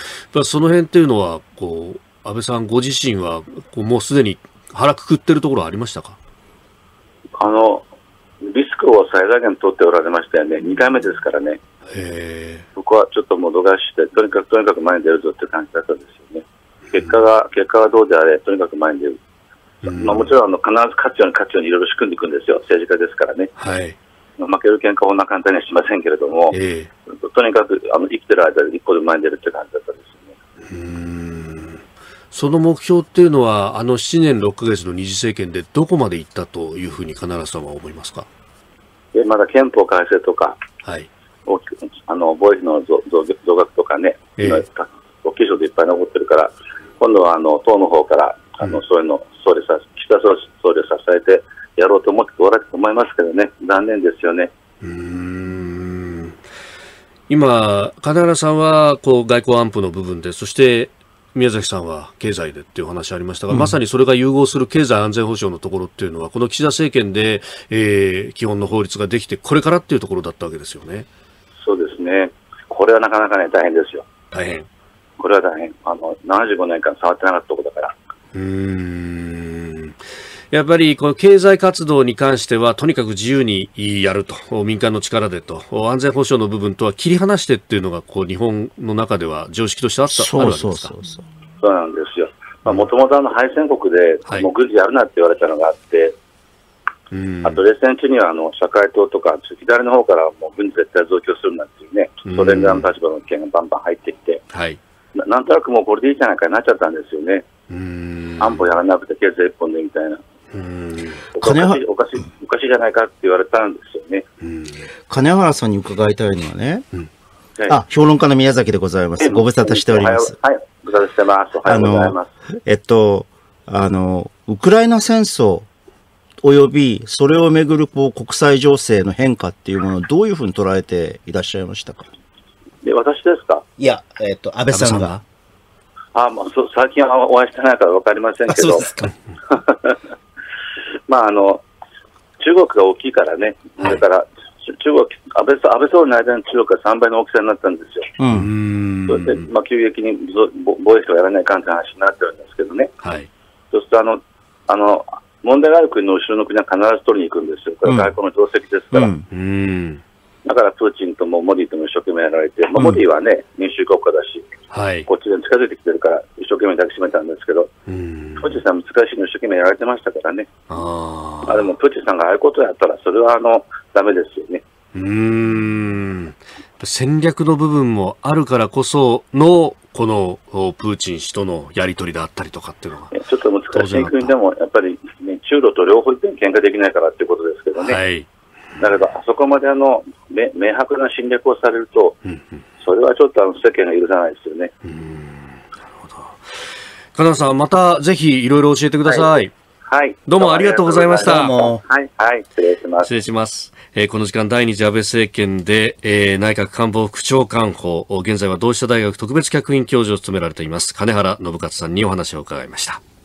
その辺っていうのはこう安倍さんご自身はこうもうすでに腹くくってるところはありましたか？ あのリスクを最大限取っておられましたよね。にかいめですからね。 へー、 僕はちょっともどかしてとにかくとにかく前に出るぞっていう感じだったんですよね。結果が結果はどうであれとにかく前に出る。うん、まあ、もちろんあの必ず勝つように勝つようにいろいろ仕組んでいくんですよ、政治家ですからね。 はい、 負ける喧嘩をこんな簡単にはしませんけれども、えー、とにかくあの生きてる間で一歩で前に出るって感じだったんですよね。うーん、その目標っていうのはあのななねんろっかげつの二次政権でどこまでいったというふうに金原さんは思いますか？ でまだ憲法改正とか、はい、大きくあの防衛費の 増, 増, 増額とかね、えー、大きい人でいっぱい残ってるから、今度はあの党の方からあの、うん、そういうの総理さ岸田総理を支えてやろうと思っておられると思いますけどね、残念ですよね。 うーん、今、金原さんはこう外交安保の部分で、そして宮崎さんは経済でっていう話ありましたが、うん、まさにそれが融合する経済安全保障のところっていうのは、この岸田政権で、えー、基本の法律ができて、これからっていうところだったわけですよね。 そうですね、これはなかなかね、大変ですよ。 大変。 これは大変、あのななじゅうごねんかん触ってなかったところだから。 うーん、やっぱりこの経済活動に関してはとにかく自由にやると、民間の力でと、安全保障の部分とは切り離してっていうのがこう日本の中では常識としてあった、 そうあるわけですか？ そうそうそう、そうなんですよ。もともと敗戦国で、はい、もう軍事やるなって言われたのがあって、うん、あと冷戦中にはあの社会党とか左の方からもう軍事絶対増強するなっていうね、ソ連側の立場の意見がバンバン入ってきて、はい、な, なんとなくもうこれでいいじゃないかになっちゃったんですよね。うん、安保やらなくて経済一本でみたいな。うん、おかしいおかしいおかしいじゃないかって言われたんですよね。 うん、金原さんに伺いたいのはね、うん、あ、評論家の宮崎でございます。ご無沙汰しております。 はい、ご無沙汰してます。おはようございます。 えっとあのウクライナ戦争およびそれをめぐるこう国際情勢の変化っていうものをどういうふうに捉えていらっしゃいましたか？ で、私ですか？ いや、えっと安倍さんが。 あ、まあ、そ最近はお会いしてないから分かりませんけど。そうですか。まあ、あの中国が大きいからね、はい、それから中国安倍、安倍総理の間に中国がさんばいの大きさになったんですよ。うん、それで、まあ、急激に防衛費をやらないかんという話になってるんですけどね、はい、そうするとあのあの問題がある国の後ろの国は必ず取りに行くんですよ、これは外交の定石ですから、うんうん、だからプーチンともモディとも一生懸命やられて、まあ、モディはね、民主国家だし、はい、こっちで近づいてきてるから一生懸命抱きしめたんですけど、プーチンさん難しいの一生懸命やられてましたからね。ああ、でもプーチンさんがああいうことやったらそれはあのダメですよね。 うーん、戦略の部分もあるからこそのこのプーチン氏とのやり取りだったりとかっていうのがちょっと難しい国でもやっぱり、ね、中ロと両方で喧嘩できないからっていうことですけどね、はい、 だけど、あそこまであの明明白な侵略をされると、うんうん、それはちょっとあの世間が許さないですよね。うん、なるほど。金田さん、またぜひいろいろ教えてください。はい、 はい、 どうもありがとうございました。 どうも。はい、はい、失礼します。 失礼します。えー、この時間、第二次安倍政権で、えー、内閣官房副長官補、現在は同志社大学特別客員教授を務められています金原信勝さんにお話を伺いました。